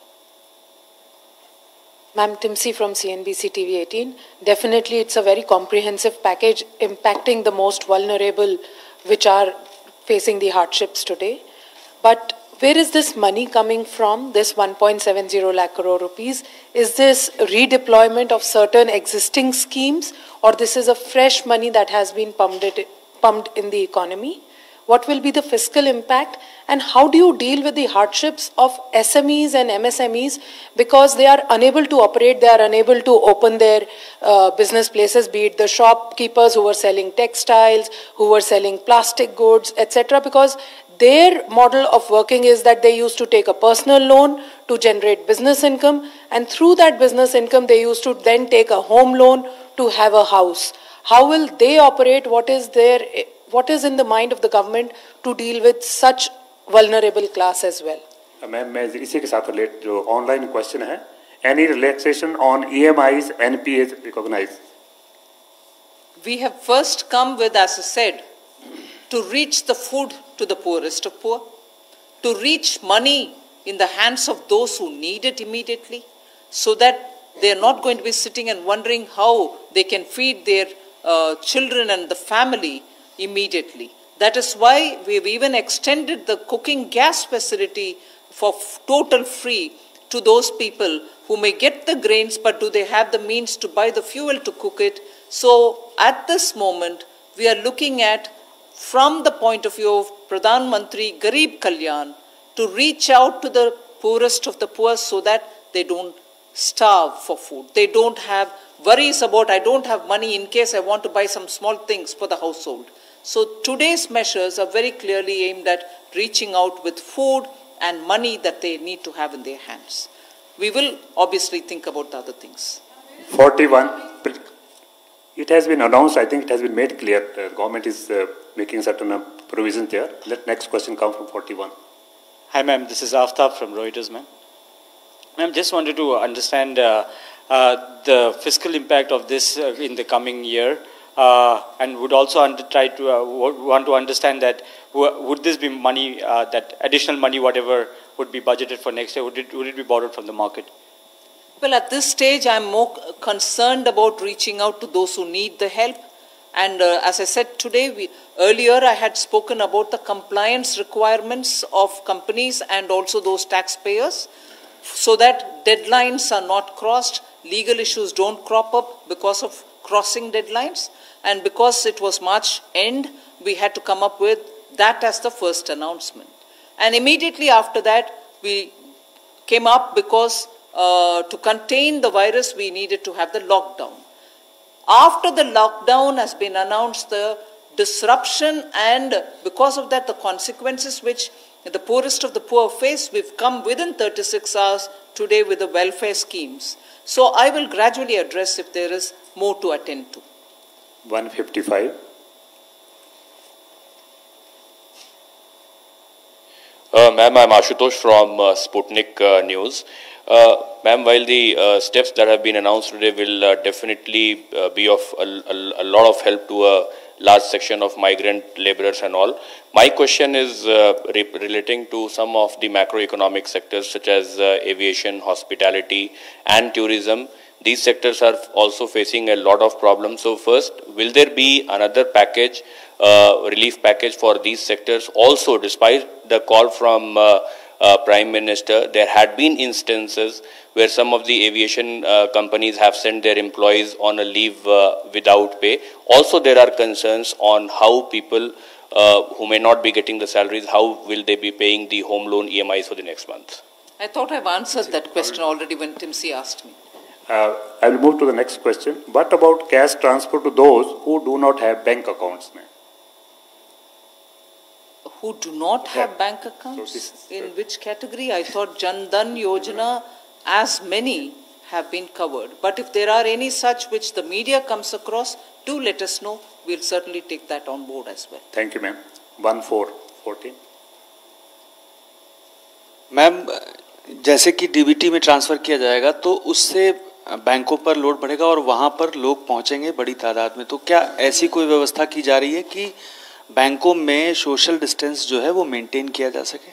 Speaker 4: Ma'am, Timsi from CNBC TV 18. Definitely, it's a very comprehensive package impacting the most vulnerable, which are facing the hardships today. But where is this money coming from, this 1.70 lakh crore rupees? Is this redeployment of certain existing schemes, or this is a fresh money that has been pumped in the economy? What will be the fiscal impact, and how do you deal with the hardships of SMEs and MSMEs, because they are unable to operate, they are unable to open their business places, be it the shopkeepers who were selling textiles, who were selling plastic goods, etc., because their model of working is that they used to take a personal loan to generate business income, and through that business income they used to then take a home loan to have a house. How will they operate? What is in the mind of the government to deal with such vulnerable class as well?
Speaker 3: Ma'am, मैं इसी के साथ relate जो online question है, any relaxation on EMIs, NPAs recognized?
Speaker 1: We have first come with, as I said, to reach the food to the poorest of poor, to reach money in the hands of those who need it immediately, so that they are not going to be sitting and wondering how they can feed their children and the family immediately. That is why we have even extended the cooking gas facility for total free to those people who may get the grains, but do they have the means to buy the fuel to cook it? So at this moment, we are looking at, from the point of view of Pradhan Mantri Garib Kalyan, to reach out to the poorest of the poor so that they don't starve for food. They don't have worries about, I don't have money in case I want to buy some small things for the household. So today's measures are very clearly aimed at reaching out with food and money that they need to have in their hands. We will obviously think about the other things.
Speaker 3: 41. It has been announced, I think it has been made clear. The government is making certain provisions there. Let next question come from 41.
Speaker 5: Hi, ma'am. This is Aftab from Reuters, ma'am. Ma'am, just wanted to understand the fiscal impact of this in the coming year, and would also want to understand that would this be money, that additional money, whatever would be budgeted for next year, would it be borrowed from the market?
Speaker 1: Well, at this stage, I'm more concerned about reaching out to those who need the help. And as I said today, earlier I had spoken about the compliance requirements of companies and also those taxpayers, so that deadlines are not crossed, legal issues don't crop up because of crossing deadlines. And because it was March end, we had to come up with that as the first announcement. And immediately after that, we came up because to contain the virus, we needed to have the lockdown. After the lockdown has been announced, the disruption and because of that, the consequences which the poorest of the poor face, we've come within 36 hours today with the welfare schemes. So I will gradually address if there is more to attend to.
Speaker 3: 155.
Speaker 6: Ma'am, I'm Ashutosh from Sputnik News. Ma'am, while the steps that have been announced today will definitely be of a lot of help to a large section of migrant laborers and all, my question is relating to some of the macroeconomic sectors such as aviation, hospitality and tourism. These sectors are also facing a lot of problems. So first, will there be another package, relief package for these sectors? Also, despite the call from Prime Minister, there had been instances where some of the aviation companies have sent their employees on a leave without pay. Also, there are concerns on how people who may not be getting the salaries, how will they be paying the home loan EMIs for the next month?
Speaker 1: I thought I've answered that question already when Tim C asked me.
Speaker 3: I will move to the next question. What about cash transfer to those who do not have bank accounts, ma'am?
Speaker 1: Who do not have bank accounts? In which category? I thought Jan Dhan Yojana, as many have been covered. But if there are any such which the media comes across, do let us know. We'll certainly take that on board as well.
Speaker 3: Thank you, ma'am. 1414.
Speaker 7: Ma'am, जैसे कि DBT में transfer किया जाएगा तो उससे बैंकों पर load बढ़ेगा और वहाँ पर लोग पहुँचेंगे बड़ी तादाद में, तो क्या ऐसी कोई व्यवस्था की जा रही है कि बैंकों में सोशल डिस्टेंस जो है वो मेंटेन किया जा सके?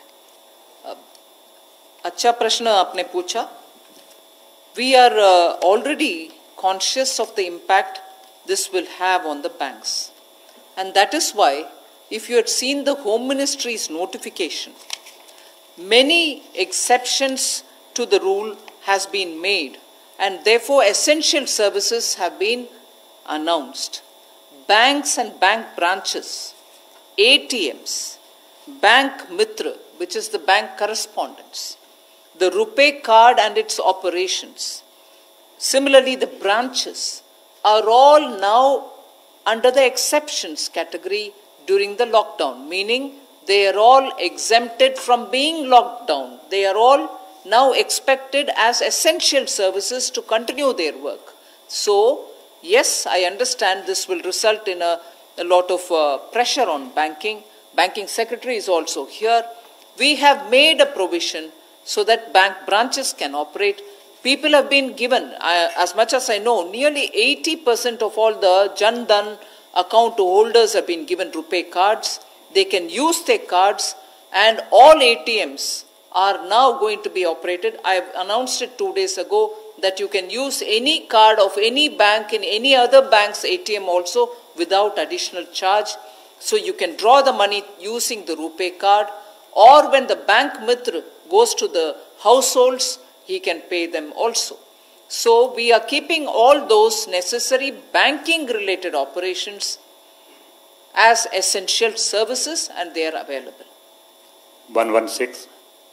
Speaker 1: अच्छा प्रश्न आपने पूछा. We are already conscious of the impact this will have on the banks. And that is why, if you had seen the Home Ministry's notification, many exceptions to the rule has been made, and therefore essential services have been announced. Banks and bank branches, ATMs, Bank Mitra, which is the bank correspondence, the RuPay card and its operations, similarly the branches, are all now under the exceptions category during the lockdown, meaning they are all exempted from being locked down. They are all now expected as essential services to continue their work. So, yes, I understand this will result in a lot of pressure on banking. Banking secretary is also here. We have made a provision so that bank branches can operate. People have been given, as much as I know, nearly 80% of all the Jan Dhan account holders have been given RuPay cards. They can use their cards, and all ATMs are now going to be operated. I have announced it 2 days ago that you can use any card of any bank in any other bank's ATM also without additional charge. So you can draw the money using the RuPay card, or when the Bank Mitra goes to the households, he can pay them also. So we are keeping all those necessary banking related operations as essential services, and they are available.
Speaker 3: 116.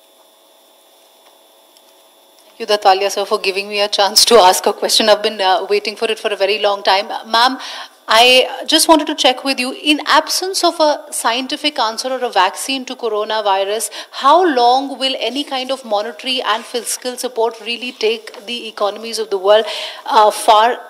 Speaker 8: Thank you, Dattalia sir, for giving me a chance to ask a question. I've been waiting for it for a very long time. Ma'am, I just wanted to check with you, in absence of a scientific answer or a vaccine to coronavirus, how long will any kind of monetary and fiscal support really take the economies of the world far?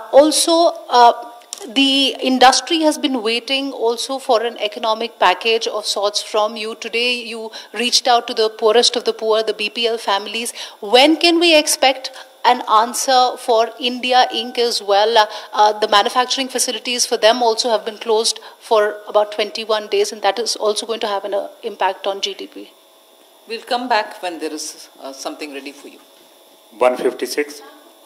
Speaker 8: The industry has been waiting also for an economic package of sorts from you. Today you reached out to the poorest of the poor, the BPL families. When can we expect an answer for India Inc. as well? The manufacturing facilities for them also have been closed for about 21 days, and that is also going to have an impact on GDP.
Speaker 1: We'll come back when there is something ready for you.
Speaker 3: 156.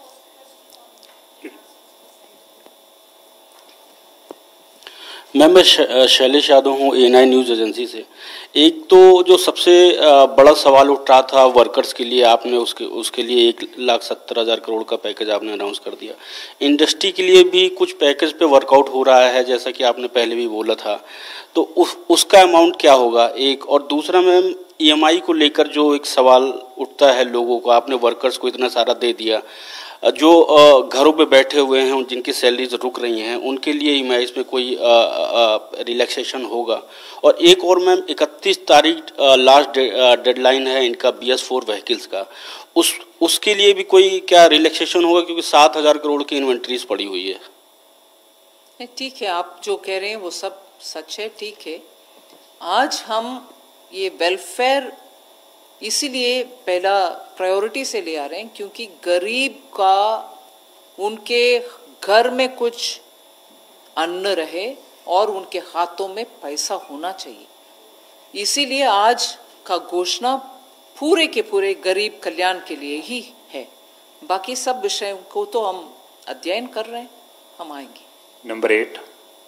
Speaker 9: Ma'am मैं शैलेश यादव हूँ A9 news agency से। एक तो जो सबसे बड़ा सवाल उठ रहा था वर्कर्स के लिए, आपने उसके लिए 1,70,000 करोड़ का पैकेज आपने अनाउंस कर दिया। इंडस्ट्री के लिए भी कुछ पैकेज पे वर्कआउट हो रहा है, जैसा कि आपने पहले भी बोला था, तो उसका अमाउंट क्या होगा? एक और दूसरा मैम, EMI को लेकर जो एक सवाल उठता है लोगों को, आपने वर्कर्स को इतना सारा दे दिया, जो घरों पे बैठे हुए हैं, जिनकी सैलरीज रुक रही हैं, उनके लिए EMI में कोई रिलैक्सेशन होगा? और एक और मैम, 31 तारीख लास्ट डेडलाइन है इनका BS4 व्हीकल्स का, उसके लिए भी कोई क्या रिलैक्सेशन होगा? क्योंकि 7,000 करोड़ की इन्वेंट्रीज पड़ी हुई है।
Speaker 1: ठीक है, आप जो कह रहे हैं वो सब सच है, ठीक है। आज हम ये वेलफेयर इसीलिए पहला प्रायोरिटी से ले आ रहे हैं क्योंकि गरीब का उनके घर में कुछ अन्न रहे और उनके हाथों में पैसा होना चाहिए। इसीलिए आज का घोषणा पूरे के पूरे गरीब कल्याण के लिए ही है। बाकी सब विषयों को तो हम अध्ययन कर रहे हैं, हम आएंगे।
Speaker 3: Number 8.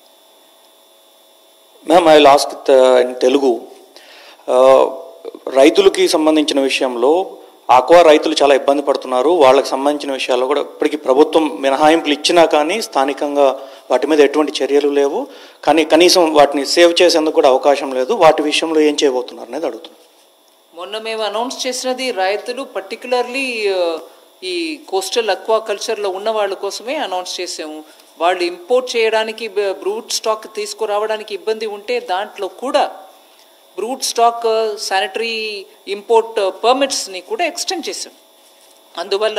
Speaker 10: Ma'am, I'll ask in Telugu. రైతులకి సంబంధించిన విషయంలో ఆక్వా రైతులు చాలా ఇబ్బంది పడుతున్నారు. వాళ్ళకి సంబంధించిన విషయాల్లో కూడా ఇప్పటికీ ప్రభుత్వం మినహాయింపులు ఇచ్చినా కానీ స్థానికంగా వాటి మీద ఎటువంటి చర్యలు లేవు. కానీ కనీసం వాటిని సేవ్ చేసేందుకు కూడా అవకాశం లేదు. వాటి విషయంలో ఏం చేయబోతున్నారు అనేది అడుగుతున్నాను.
Speaker 1: మొన్న మేము అనౌన్స్ చేసినది రైతులు పర్టికులర్లీ ఈ కోస్టల్ అక్వా కల్చర్లో ఉన్న వాళ్ళ కోసమే అనౌన్స్ చేసాము. వాళ్ళు ఇంపోర్ట్ చేయడానికి బ్రూట్ స్టాక్ తీసుకురావడానికి ఇబ్బంది ఉంటే దాంట్లో కూడా బ్రూట్ స్టాక్ శానిటరీ ఇంపోర్ట్ పర్మిట్స్ని కూడా ఎక్స్టెండ్ చేసాం. అందువల్ల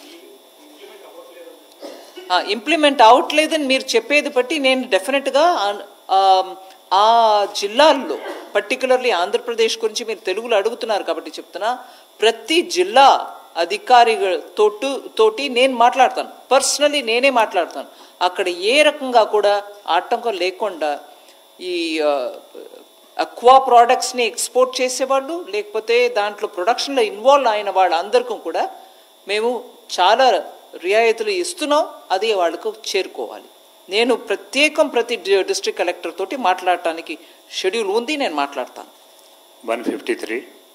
Speaker 1: ఇంప్లిమెంట్ అవ్వట్లేదని మీరు చెప్పేది బట్టి నేను డెఫినెట్గా ఆ జిల్లాల్లో పర్టికులర్లీ ఆంధ్రప్రదేశ్ గురించి మీరు తెలుగులో అడుగుతున్నారు కాబట్టి చెప్తున్నా, ప్రతి జిల్లా అధికారితోటి నేను మాట్లాడతాను, పర్సనలీ నేనే మాట్లాడతాను. అక్కడ ఏ రకంగా కూడా ఆటంకం లేకుండా ఈ అక్వా ప్రోడక్ట్స్ని ఎక్స్పోర్ట్ చేసేవాళ్ళు లేకపోతే దాంట్లో ప్రొడక్షన్లో ఇన్వాల్వ్ అయిన వాళ్ళందరికీ కూడా మేము చాలా రియాయితీలు ఇస్తున్నాం. అది వాళ్ళకు చేరుకోవాలి. నేను ప్రతి డిస్ట్రిక్ట్ కలెక్టర్ తోటి మాట్లాడటానికి షెడ్యూల్ ఉంది, నేను మాట్లాడతాను.
Speaker 3: 153.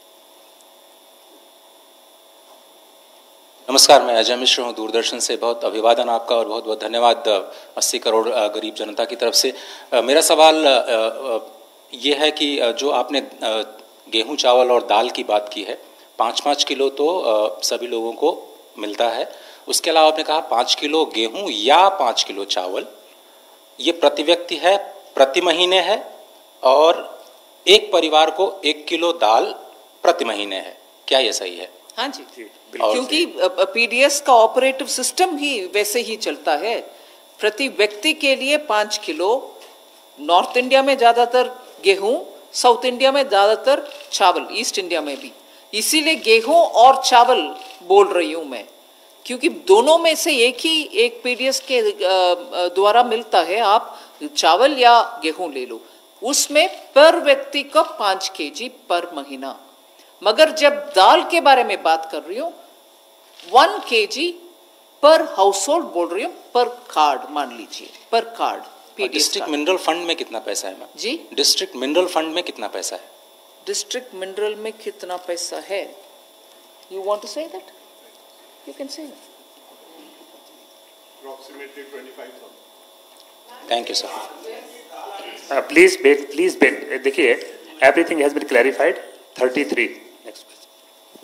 Speaker 11: नमस्कार, मैं अजय मिश्र हूँ दूरदर्शन से। बहुत अभिवादन आपका और बहुत बहुत धन्यवाद 80 करोड़ गरीब जनता की तरफ से। मेरा सवाल ये है कि जो आपने गेहूं, चावल और दाल की बात की है, 5-5 किलो तो सभी लोगों को मिलता है। उसके अलावा आपने कहा 5 किलो गेहूं या 5 किलो चावल, ये प्रति व्यक्ति है, प्रति महीने है, और एक परिवार को 1 किलो दाल प्रति महीने है। क्या ये सही है?
Speaker 1: हाँ जी, क्योंकि PDS का ऑपरेटिव सिस्टम ही वैसे ही चलता है। प्रति व्यक्ति के लिए 5 किलो, नॉर्थ इंडिया में ज़्यादातर गेहूं, साउथ इंडिया में ज़्यादातर चावल, ईस्ट इंडिया में भी। इसीलिए गेहूं और चावल बोल रही हूँ मैं, क्योंकि दोनों में से एक PDS के द्वारा मिलता है। आप चावल या गेहूं ले लो, उसमें पर व्यक्ति का 5 kg पर महीना। मगर जब दाल के बारे में बात कर रही हूँ, 1 kg पर हाउस होल्ड बोल रही हूँ, पर कार्ड मान लीजिए, पर कार्ड।
Speaker 11: डिस्ट्रिक्ट मिनरल फंड में कितना पैसा है मैम?
Speaker 1: जी,
Speaker 11: डिस्ट्रिक्ट मिनरल फंड में कितना पैसा है?
Speaker 1: डिस्ट्रिक्ट मिनरल में कितना पैसा है? You want to say that? You can say that.
Speaker 3: Approximately 25,000.
Speaker 11: Thank you sir.
Speaker 3: Please wait. देखिए, everything has been clarified. 33. Next question.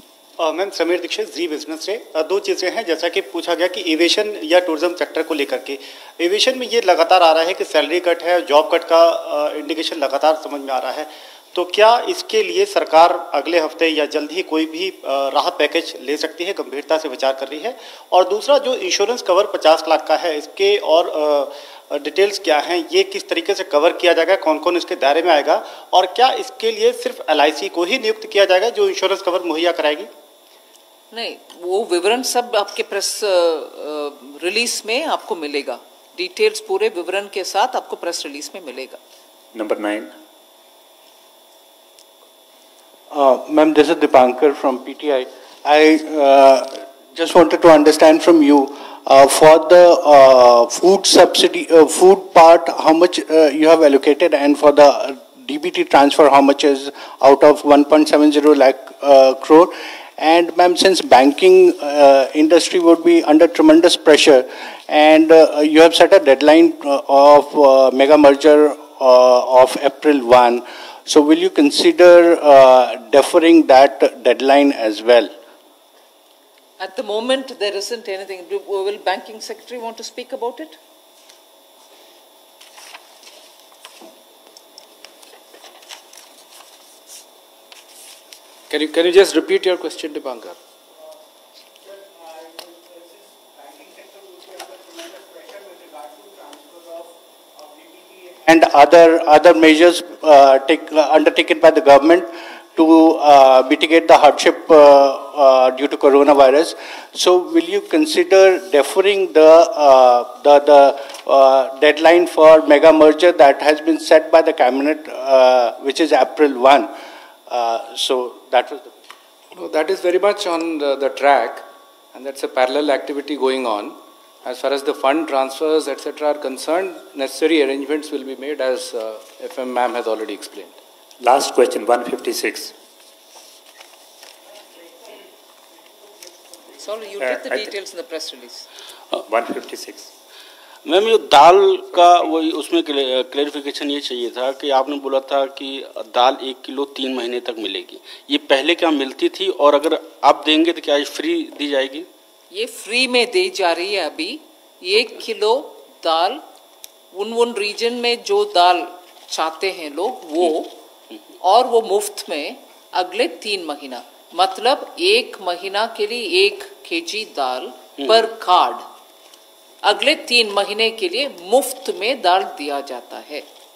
Speaker 12: Ma'am Sameer Dixit ji business से दो चीज़ें हैं, जैसा कि पूछा गया कि एविएशन या टूरिज्म सेक्टर को लेकर के एविएशन में ये लगातार आ रहा है कि सैलरी कट है, जॉब कट का इंडिकेशन लगातार समझ में आ रहा है, तो क्या इसके लिए सरकार अगले हफ्ते या जल्द ही कोई भी राहत पैकेज ले सकती है, गंभीरता से विचार कर रही है? और दूसरा जो इंश्योरेंस कवर 50 लाख का है, इसके और डिटेल्स क्या हैं, ये किस तरीके से कवर किया जाएगा, कौन कौन इसके दायरे में आएगा, और क्या इसके लिए सिर्फ LIC को ही नियुक्त किया जाएगा जो इंश्योरेंस कवर मुहैया कराएगी?
Speaker 1: नहीं, वो विवरण सब आपके प्रेस रिलीज में आपको मिलेगा, डिटेल्स पूरे विवरण के साथ आपको प्रेस रिलीज में मिलेगा।
Speaker 3: Number 9।
Speaker 9: Ma'am, this is Dipankar from PTI. I just wanted to understand from you for the food subsidy, food part, how much you have allocated, and for the DBT transfer, how much is out of 1.70 lakh crore. And ma'am, since banking industry would be under tremendous pressure, and you have set a deadline of mega merger of April 1, so will you consider deferring that deadline as well?
Speaker 1: At the moment, there isn't anything. Will Banking Secretary want to speak about it?
Speaker 13: Can you just repeat your question, Dipankar?
Speaker 9: And other measures undertaken by the government to mitigate the hardship due to coronavirus. So, will you consider deferring the deadline for mega merger that has been set by the cabinet, which is April 1? So that was the.
Speaker 13: No, that is very much on the track, and that's a parallel activity going on. As far as the fund transfers, etc., are concerned, necessary arrangements will be made, as FM ma'am has already explained.
Speaker 3: Last question, 156.
Speaker 1: Sorry, you did the details in the press release.
Speaker 3: 156.
Speaker 9: Ma'am, ये दाल का वही उसमें clarification ये चाहिए था कि आपने बोला था कि दाल 1 किलो 3 महीने तक मिलेगी। ये पहले क्या मिलती थी, और अगर आप देंगे तो क्या ये फ्री दी जाएगी?
Speaker 1: ये फ्री में दी जा रही है अभी। 1 किलो दाल उन रीजन में जो दाल चाहते हैं लोग वो, और वो मुफ्त में अगले 3 महीना, मतलब 1 महीना के लिए 1 kg दाल पर कार्ड अगले 3 महीने के लिए मुफ्त में दाल दिया जाता है।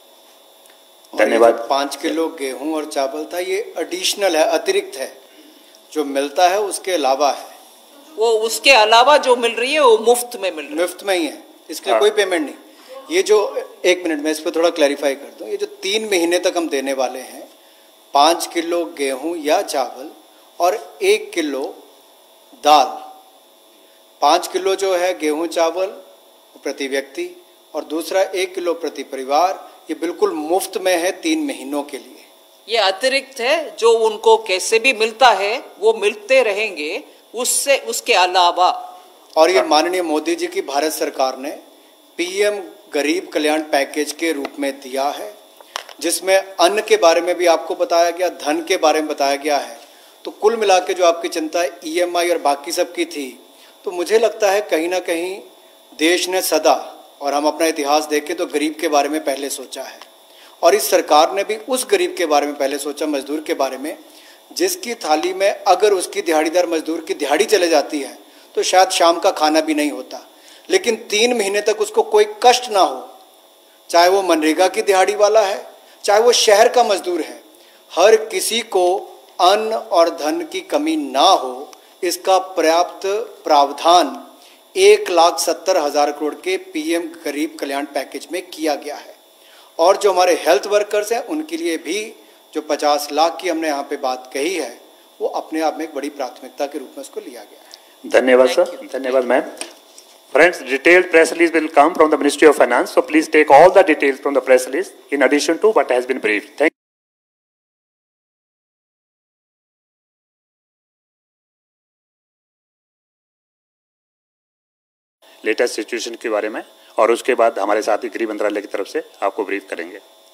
Speaker 3: धन्यवाद।
Speaker 2: 5 किलो गेहूं और चावल था, ये एडिशनल है, अतिरिक्त है, जो मिलता है उसके अलावा है।
Speaker 1: वो उसके अलावा जो मिल रही है वो मुफ्त में मिल रही है,
Speaker 2: मुफ्त में ही है, इसके कोई पेमेंट नहीं। ये जो 1 मिनट में इस पर थोड़ा क्लैरिफाई कर दूं, ये जो 3 महीने तक हम देने वाले हैं, 5 किलो गेहूं या चावल और 1 किलो दाल, 5 किलो जो है गेहूं चावल प्रति व्यक्ति और दूसरा 1 किलो प्रति परिवार, ये बिल्कुल मुफ्त में है 3 महीनों के लिए।
Speaker 1: ये अतिरिक्त है, जो उनको कैसे भी मिलता है वो मिलते रहेंगे, उससे उसके अलावा।
Speaker 2: और ये माननीय मोदी जी की भारत सरकार ने PM गरीब कल्याण पैकेज के रूप में दिया है, जिसमें अन्न के बारे में भी आपको बताया गया, धन के बारे में बताया गया है। तो कुल मिला के जो आपकी चिंता EMI और बाकी सब की थी, तो मुझे लगता है कहीं ना कहीं देश ने सदा, और हम अपना इतिहास देखें तो गरीब के बारे में पहले सोचा है, और इस सरकार ने भी उस गरीब के बारे में पहले सोचा, मजदूर के बारे में, जिसकी थाली में अगर उसकी दिहाड़ीदार मजदूर की दिहाड़ी चले जाती है तो शायद शाम का खाना भी नहीं होता, लेकिन 3 महीने तक उसको कोई कष्ट ना हो, चाहे वो मनरेगा की दिहाड़ी वाला है, चाहे वो शहर का मजदूर है, हर किसी को अन्न और धन की कमी ना हो, इसका पर्याप्त प्रावधान 1,70,000 करोड़ के PM गरीब कल्याण पैकेज में किया गया है। और जो हमारे हेल्थ वर्कर्स हैं उनके लिए भी जो 50 लाख की हमने यहाँ पे बात कही है, वो अपने आप में एक बड़ी प्राथमिकता के रूप में उसको लिया गया है।
Speaker 3: धन्यवाद सर, धन्यवाद ma'am. Friends, detailed press release will come from the Ministry of Finance, so please take all the details from the press release in addition to what has been briefed. Thank you. Latest situation के बारे में, और उसके बाद हमारे साथी गृह मंत्रालय की तरफ से आपको ब्रीफ करेंगे।